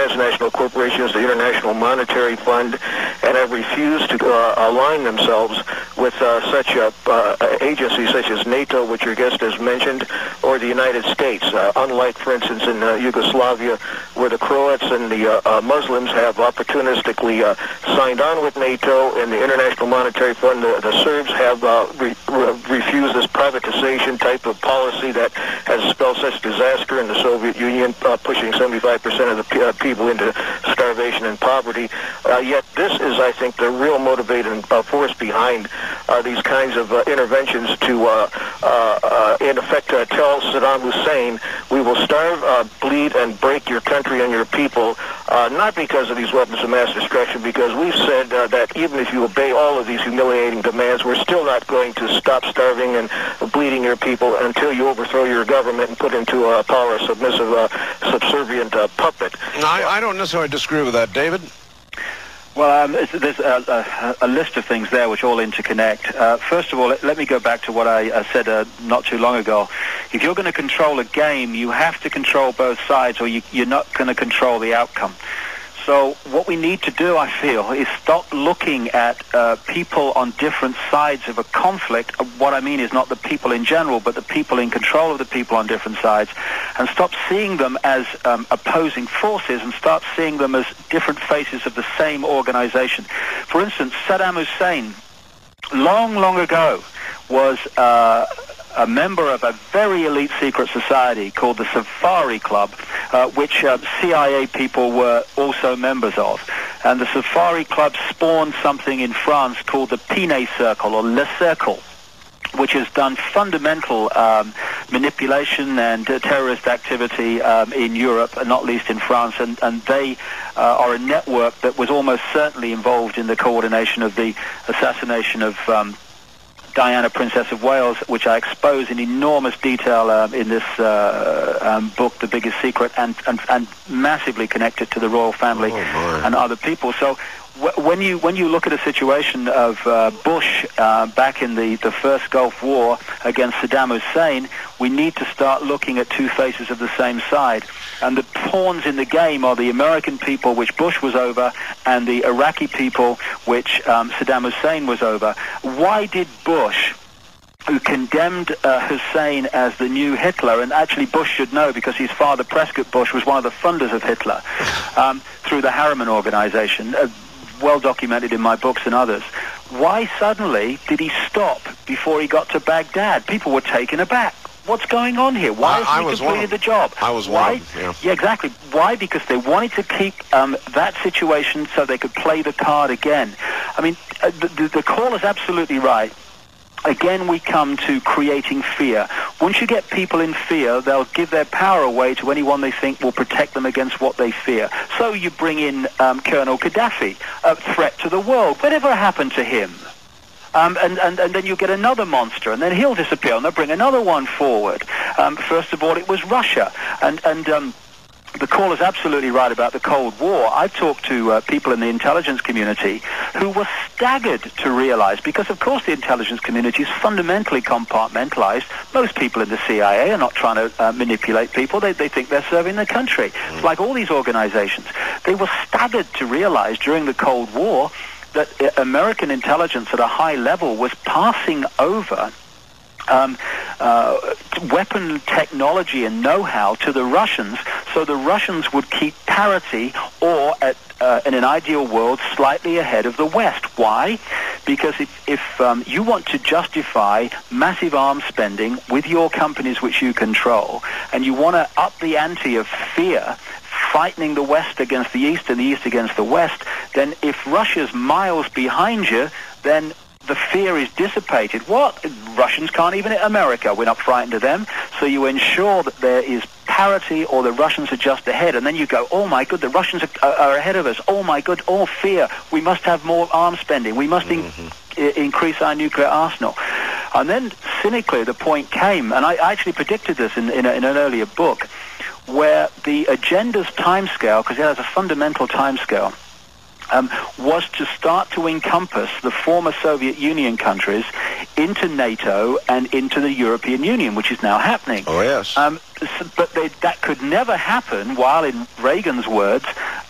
transnational corporations, the International Monetary Fund, and have refused to uh, align themselves with uh, such uh, uh, agencies such as NATO, which your guest has mentioned, or the United States. Uh, unlike, for instance, in uh, Yugoslavia, where the Croats and the uh, uh, Muslims have opportunistically uh, signed on with NATO and the International Monetary Fund, the, the Serbs have uh, re- re- refused this privatization type of policy that has spelled such disaster in the Soviet Union, uh, pushing seventy-five percent of the p- uh, people into starvation and poverty. Uh, yet this is, I think, the real motivating uh, force behind uh, these kinds of uh, interventions to, uh, uh, uh, in effect, uh, tell Saddam Hussein, we will starve, uh, bleed, and break your country and your people, uh, not because of these weapons of mass destruction, because we've said uh, that even if you obey all of these humiliating demands, we're still not going to stop starving and bleeding your people until you overthrow your government and put into uh, power a submissive, uh, subservient uh, puppet.
I, I don't necessarily disagree with that, David.
Well, um, it's, there's a, a, a list of things there which all interconnect. Uh, first of all, let, let me go back to what I uh, said uh, not too long ago. If you're going to control a game, you have to control both sides, or you, you're not going to control the outcome. So what we need to do, I feel, is stop looking at uh, people on different sides of a conflict. What I mean is not the people in general, but the people in control of the people on different sides, and stop seeing them as um, opposing forces and start seeing them as different faces of the same organization. For instance, Saddam Hussein, long, long ago, was uh, a member of a very elite secret society called the Safari Club, uh, which uh, C I A people were also members of. And the Safari Club spawned something in France called the Pinet Circle, or Le Cercle, which has done fundamental um, manipulation and uh, terrorist activity um, in Europe, and not least in France. And, and they uh, are a network that was almost certainly involved in the coordination of the assassination of um, Diana, Princess of Wales, which I expose in enormous detail um, in this uh, um, book, The Biggest Secret, and, and, and massively connected to the royal family oh, and other people. So w- when you when you look at a situation of uh, Bush uh, back in the, the first Gulf War against Saddam Hussein, we need to start looking at two faces of the same side. And the pawns in the game are the American people, which Bush was over, and the Iraqi people, which um, Saddam Hussein was over. Why did Bush, who condemned uh, Hussein as the new Hitler, and actually Bush should know because his father, Prescott Bush, was one of the funders of Hitler um, through the Harriman Organization, uh, well documented in my books and others, why suddenly did he stop before he got to Baghdad? People were taken aback. What's going on here? Why hasn't he completed the job?
I was
Why?
one of them, yeah.
Yeah, exactly. Why? Because they wanted to keep um, that situation so they could play the card again. I mean, uh, the, the, the call is absolutely right. Again, we come to creating fear. Once you get people in fear, they'll give their power away to anyone they think will protect them against what they fear. So you bring in um, Colonel Gaddafi, a threat to the world. Whatever happened to him? Um, and, and, and then you get another monster, and then he'll disappear, and they'll bring another one forward. Um, first of all, it was Russia. And, and um, the call is absolutely right about the Cold War. I've talked to uh, people in the intelligence community who were staggered to realize, because of course the intelligence community is fundamentally compartmentalized. Most people in the C I A are not trying to uh, manipulate people. They, they think they're serving the country. It's like all these organizations. They were staggered to realize during the Cold War that American intelligence at a high level was passing over um, uh, weapon technology and know-how to the Russians, so the Russians would keep parity, or at, uh, in an ideal world, slightly ahead of the West. Why? Because if, if um, you want to justify massive arms spending with your companies which you control, and you want to up the ante of fear, frightening the West against the East and the East against the West, then if Russia's miles behind you, then the fear is dissipated. What? Russians can't even hit America. We're not frightened of them. So you ensure that there is parity, or the Russians are just ahead. And then you go, oh my good, the Russians are, are ahead of us. Oh my good, all fear. We must have more arms spending. We must mm-hmm. in, increase our nuclear arsenal. And then cynically the point came, and I actually predicted this in, in, a, in an earlier book, where the agenda's timescale, because it has a fundamental timescale, um, was to start to encompass the former Soviet Union countries into NATO and into the European Union, which is now happening.
Oh, yes.
Um, but they, that could never happen while, in Reagan's words,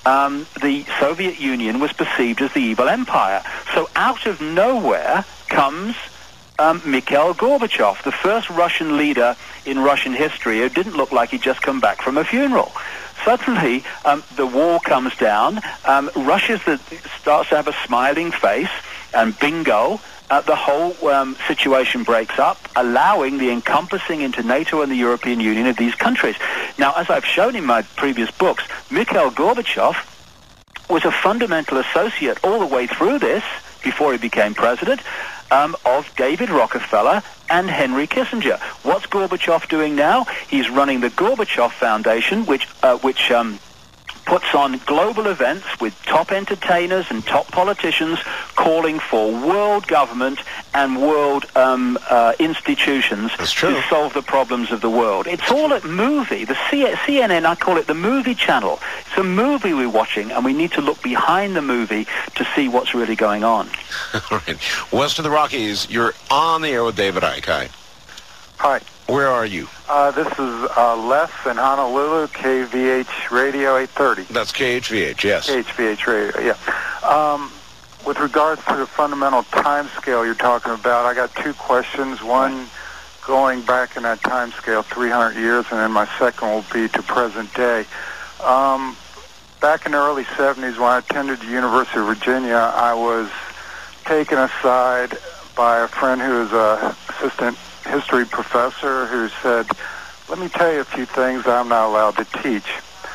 um, the Soviet Union was perceived as the evil empire. So out of nowhere comes um, Mikhail Gorbachev, the first Russian leader in Russian history who didn't look like he'd just come back from a funeral. Suddenly, um, the wall comes down, um, Russia starts to have a smiling face, and bingo, uh, the whole um, situation breaks up, allowing the encompassing into NATO and the European Union of these countries. Now, as I've shown in my previous books, Mikhail Gorbachev was a fundamental associate all the way through this, before he became president, um, of David Rockefeller and Henry Kissinger. What's Gorbachev doing now? He's running the Gorbachev Foundation, which uh, which um, puts on global events with top entertainers and top politicians calling for world government and world um, uh, institutions to solve the problems of the world. It's all a movie. The C N N, I call it the movie channel. It's a movie we're watching, and we need to look behind the movie to see what's really going on.
All right. West of the Rockies, you're on the air with David Icke. Hi.
Hi.
Where are you?
Uh, this is uh, Les in Honolulu, K V H Radio eight thirty.
That's K H V H, yes.
K H V H Radio, yeah. Um, with regards to the fundamental time scale you're talking about, I got two questions. One going back in that time scale, three hundred years, and then my second will be to present day. Um, back in the early seventies, when I attended the University of Virginia, I was taken aside by a friend who was an assistant history professor who said, let me tell you a few things I'm not allowed to teach.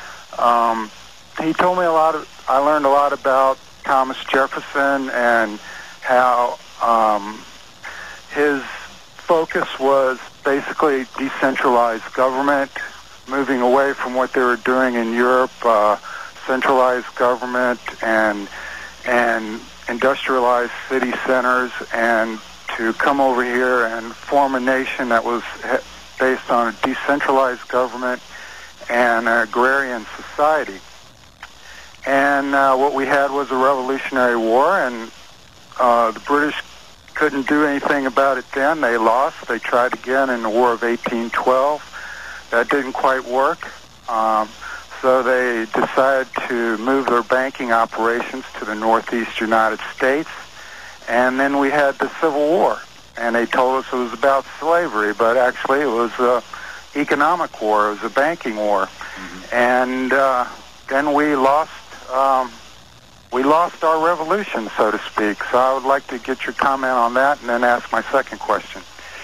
Um, he told me a lot of, I learned a lot about Thomas Jefferson and how um, his focus was basically decentralized government, moving away from what they were doing in Europe, uh, centralized government and and industrialized city centers, and to come over here and form a nation that was based on a decentralized government and an agrarian society. And uh, what we had was a Revolutionary War, and uh, the British couldn't do anything about it then. They lost. They tried again in the War of eighteen twelve. That didn't quite work. Um, so they decided to move their banking operations to the northeast United States. And then we had the Civil War, and they told us it was about slavery, but actually it was an economic war. It was a banking war. Mm-hmm. And uh, then we lost um, we lost our revolution, so to speak. So I would like to get your comment on that and then ask my second question.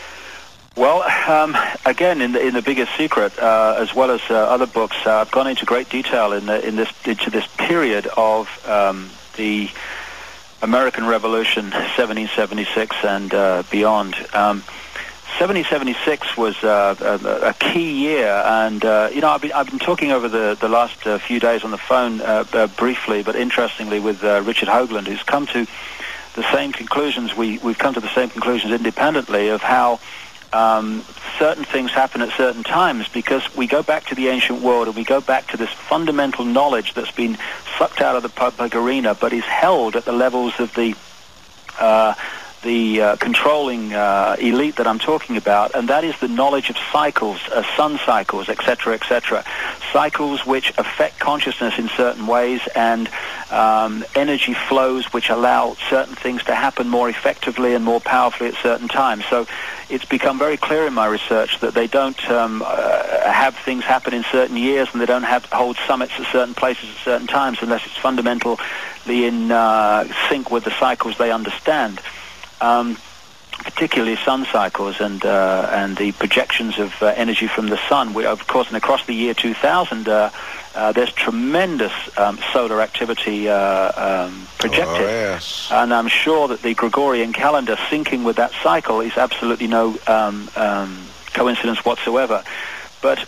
Well, um, again, in the in the Biggest Secret, uh, as well as uh, other books, uh, I've gone into great detail in the, in this into this period of um, the American Revolution, seventeen seventy-six and uh, beyond. Um, seventeen seventy-six was uh, a, a key year, and uh, you know, I've been I've been talking over the the last uh, few days on the phone uh, uh, briefly, but interestingly, with uh, Richard Hoagland, who's come to the same conclusions. We we've come to the same conclusions independently of how um, certain things happen at certain times, because we go back to the ancient world and we go back to this fundamental knowledge that's been sucked out of the public arena, but is held at the levels of the uh, the uh, controlling uh, elite that I'm talking about, and that is the knowledge of cycles, uh, sun cycles, et cetera, et cetera. Cycles which affect consciousness in certain ways, and um, energy flows which allow certain things to happen more effectively and more powerfully at certain times. So it's become very clear in my research that they don't um, uh, have things happen in certain years, and they don't have hold summits at certain places at certain times unless it's fundamentally in uh, sync with the cycles they understand. Um, particularly sun cycles and uh, and the projections of uh, energy from the sun. We, of course, and across the year two thousand, uh, uh, there's tremendous um, solar activity uh, um, projected.
Oh, yes.
And I'm sure that the Gregorian calendar syncing with that cycle is absolutely no um, um, coincidence whatsoever. But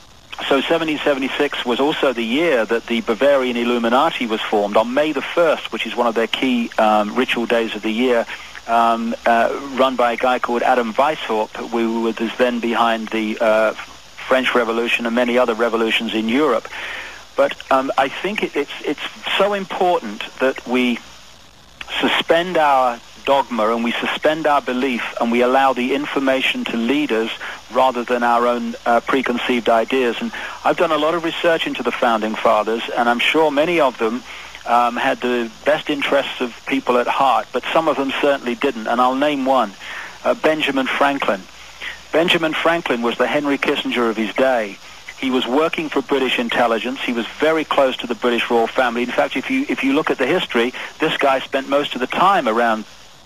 so seventeen seventy-six was also the year that the Bavarian Illuminati was formed on May the first, which is one of their key um, ritual days of the year. Um, uh, run by a guy called Adam Weishaupt, who was then behind the uh, French Revolution and many other revolutions in Europe. But um, I think it, it's it's so important that we suspend our dogma and we suspend our belief and we allow the information to lead us rather than our own uh, preconceived ideas. And I've done a lot of research into the Founding Fathers, and I'm sure many of them um, had the best interests of people at heart, but some of them certainly didn't. And I'll name one, uh, Benjamin Franklin. Benjamin Franklin was the Henry Kissinger of his day. He was working for British intelligence. He was very close to the British royal family. In fact, if you if you look at the history, this guy spent most of the time around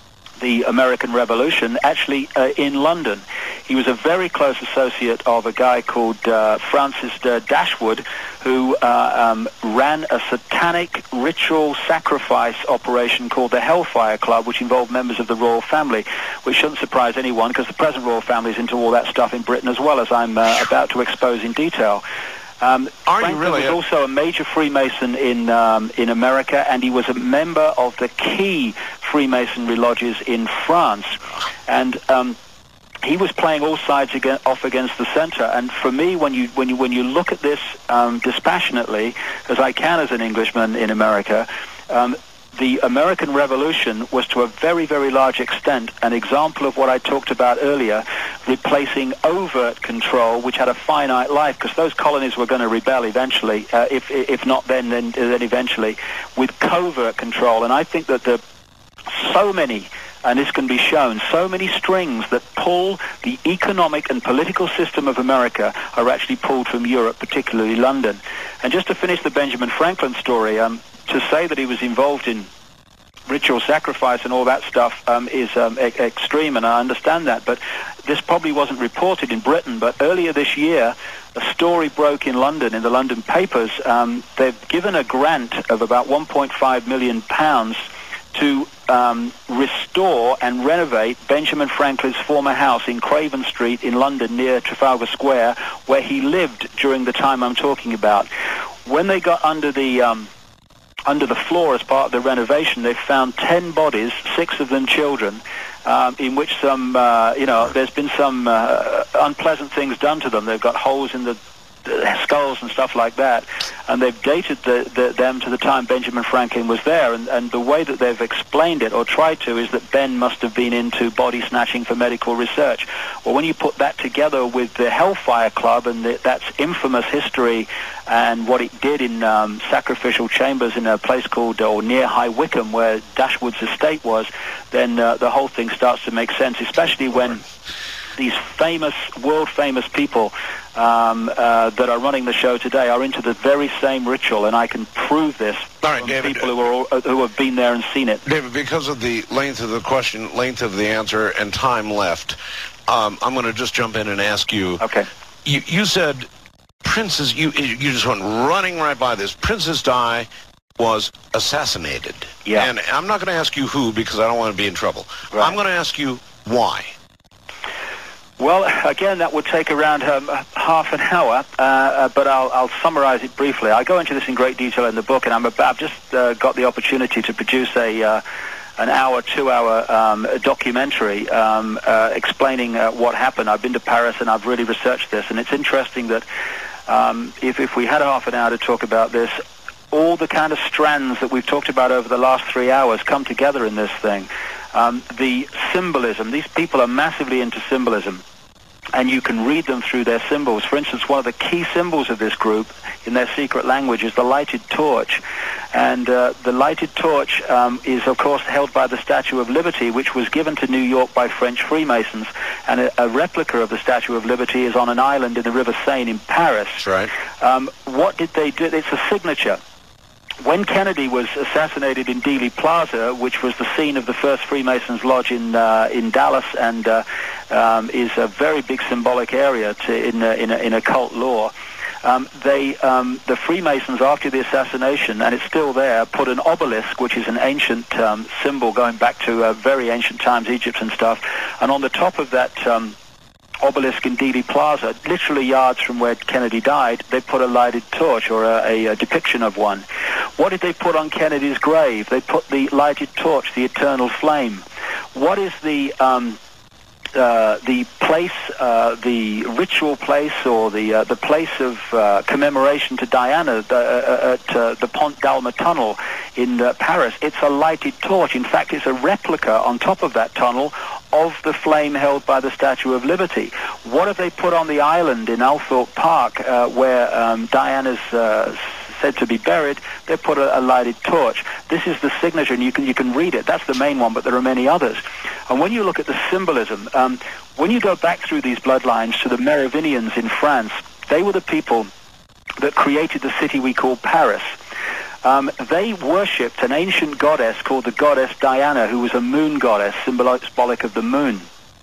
the American Revolution, actually uh, in London. He was a very close associate of a guy called uh, Francis uh, Dashwood, who uh, um, ran a satanic ritual sacrifice operation called the Hellfire Club, which involved members of the royal family, which shouldn't surprise anyone because the present royal family is into all that stuff in Britain as well, as I'm uh, about to expose in detail. Um,
Are
Franklin
you really
was
a-
also a major Freemason in um, in America, and he was a member of the key Freemasonry lodges in France. And um, he was playing all sides again, off against the center. And for me, when you when you when you look at this um, dispassionately, as I can as an Englishman in America, um, the American Revolution was to a very, very large extent an example of what I talked about earlier, replacing overt control, which had a finite life, because those colonies were going to rebel eventually, uh, if if not then, then, then eventually, with covert control. And I think that the so many, and this can be shown, so many strings that pull the economic and political system of America are actually pulled from Europe, particularly London. And just to finish the Benjamin Franklin story, um, to say that he was involved in ritual sacrifice and all that stuff um, is um, e- extreme, and I understand that, but this probably wasn't reported in Britain. But earlier this year, a story broke in London, in the London papers. Um, they've given a grant of about one point five million pounds to um, restore and renovate Benjamin Franklin's former house in Craven Street in London near Trafalgar Square, where he lived during the time I'm talking about. When they got under the um, under the floor as part of the renovation, they found ten bodies, six of them children, um, in which some, uh, you know, there's been some uh, unpleasant things done to them. They've got holes in the skulls and stuff like that, and they've dated the, the, them to the time Benjamin Franklin was there, and, and the way that they've explained it, or tried to, is that Ben must have been into body snatching for medical research. Well, when you put that together with the Hellfire Club and the, that's infamous history and what it did in um, sacrificial chambers in a place called, or near High Wycombe, where Dashwood's estate was, then uh, the whole thing starts to make sense, especially when these famous, world-famous people um, uh, that are running the show today are into the very same ritual, and I can prove this
All right,
from
David,
people who, are all, uh, who have been there and seen it.
David, because of the length of the question, length of the answer, and time left, um, I'm going to just jump in and ask you.
Okay.
You, you said Princess, you, you just went running right by this. Princess Di was assassinated.
Yeah.
And I'm not going to ask you who, because I don't want to be in trouble.
Right.
I'm going to ask you why.
Well, again, that would take around um, half an hour, uh, uh, but I'll, I'll summarize it briefly. I go into this in great detail in the book, and I'm about, I've just uh, got the opportunity to produce a uh, an hour, two-hour um, documentary um, uh, explaining uh, what happened. I've been to Paris, and I've really researched this, and it's interesting that um, if, if we had half an hour to talk about this, all the kind of strands that we've talked about over the last three hours come together in this thing. Um, the symbolism, these people are massively into symbolism, and you can read them through their symbols. For instance, one of the key symbols of this group in their secret language is the lighted torch. And uh, the lighted torch um, is, of course, held by the Statue of Liberty, which was given to New York by French Freemasons. And a, a replica of the Statue of Liberty is on an island in the River Seine in Paris.
That's right.
Um, what did they do? It's a signature. When Kennedy was assassinated in Dealey Plaza, which was the scene of the first Freemasons Lodge in uh, in Dallas, and uh, um, is a very big symbolic area to, in, uh, in, in occult lore, um, they um, the Freemasons, after the assassination, and it's still there, put an obelisk, which is an ancient um, symbol going back to uh, very ancient times, Egypt and stuff, and on the top of that um, obelisk in Dealey Plaza, literally yards from where Kennedy died, they put a lighted torch, or a, a, a depiction of one. What did they put on Kennedy's grave? They put the lighted torch, the eternal flame. What is the um, uh, the place, uh, the ritual place, or the uh, the place of uh, commemoration to Diana the, uh, at uh, the Pont d'Alma tunnel in uh, Paris. It's a lighted torch. In fact, it's a replica on top of that tunnel of the flame held by the Statue of Liberty. What have they put on the island in Althorpe Park, uh, where um, Diana's uh, said to be buried? They put a, a lighted torch. This is the signature, and you can you can read it. That's the main one, but there are many others. And when you look at the symbolism, um, when you go back through these bloodlines to the Merovingians in France, they were the people that created the city we call Paris. Um, they worshipped an ancient goddess called the goddess Diana, who was a moon goddess, symbolic of the moon.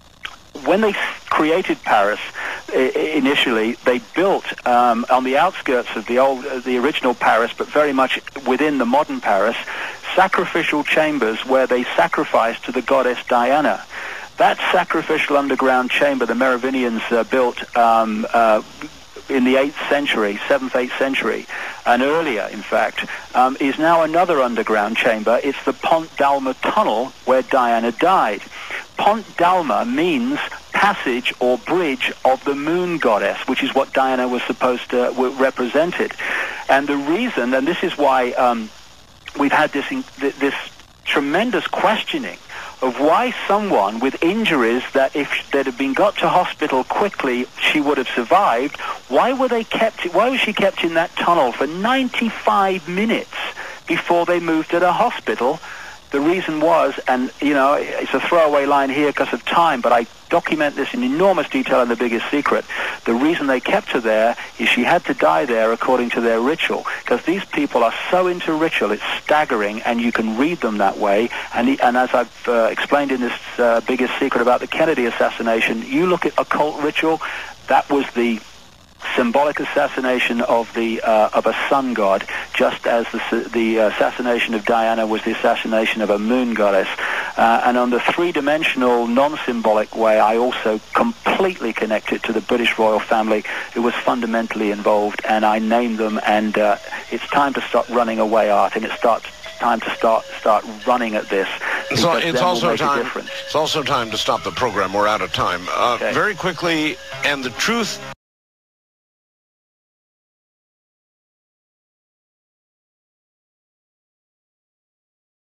When they created Paris initially, they built um, on the outskirts of the old, uh, the original Paris, but very much within the modern Paris, sacrificial chambers where they sacrificed to the goddess Diana. That sacrificial underground chamber the Merovingians uh, built um, uh, in the eighth century, seventh, eighth century, and earlier, in fact, um, is now another underground chamber. It's the Pont d'Alma tunnel where Diana died. Pont d'Alma means passage or bridge of the moon goddess, which is what Diana was supposed to uh, represented. And the reason, and this is why um, we've had this in, th this tremendous questioning of why someone with injuries that if they'd have been got to hospital quickly, she would have survived, why were they kept, why was she kept in that tunnel for ninety-five minutes before they moved to the hospital? The reason was, and you know, it's a throwaway line here because of time, but I document this in enormous detail in The Biggest Secret. The reason they kept her there is she had to die there according to their ritual, because these people are so into ritual, it's staggering, and you can read them that way. And, and as I've uh, explained in this uh, Biggest Secret about the Kennedy assassination, you look at occult ritual, that was the symbolic assassination of the uh, of a sun god, just as the the assassination of Diana was the assassination of a moon goddess. Uh, and on the three-dimensional, non-symbolic way, I also completely connect it to the British royal family, who was fundamentally involved, and I named them. And uh, it's time to start running away, Art, and it starts time to start start running at this.
So it's also time. It's also time to stop the program. We're out of time. Uh,
okay.
Very quickly, and the truth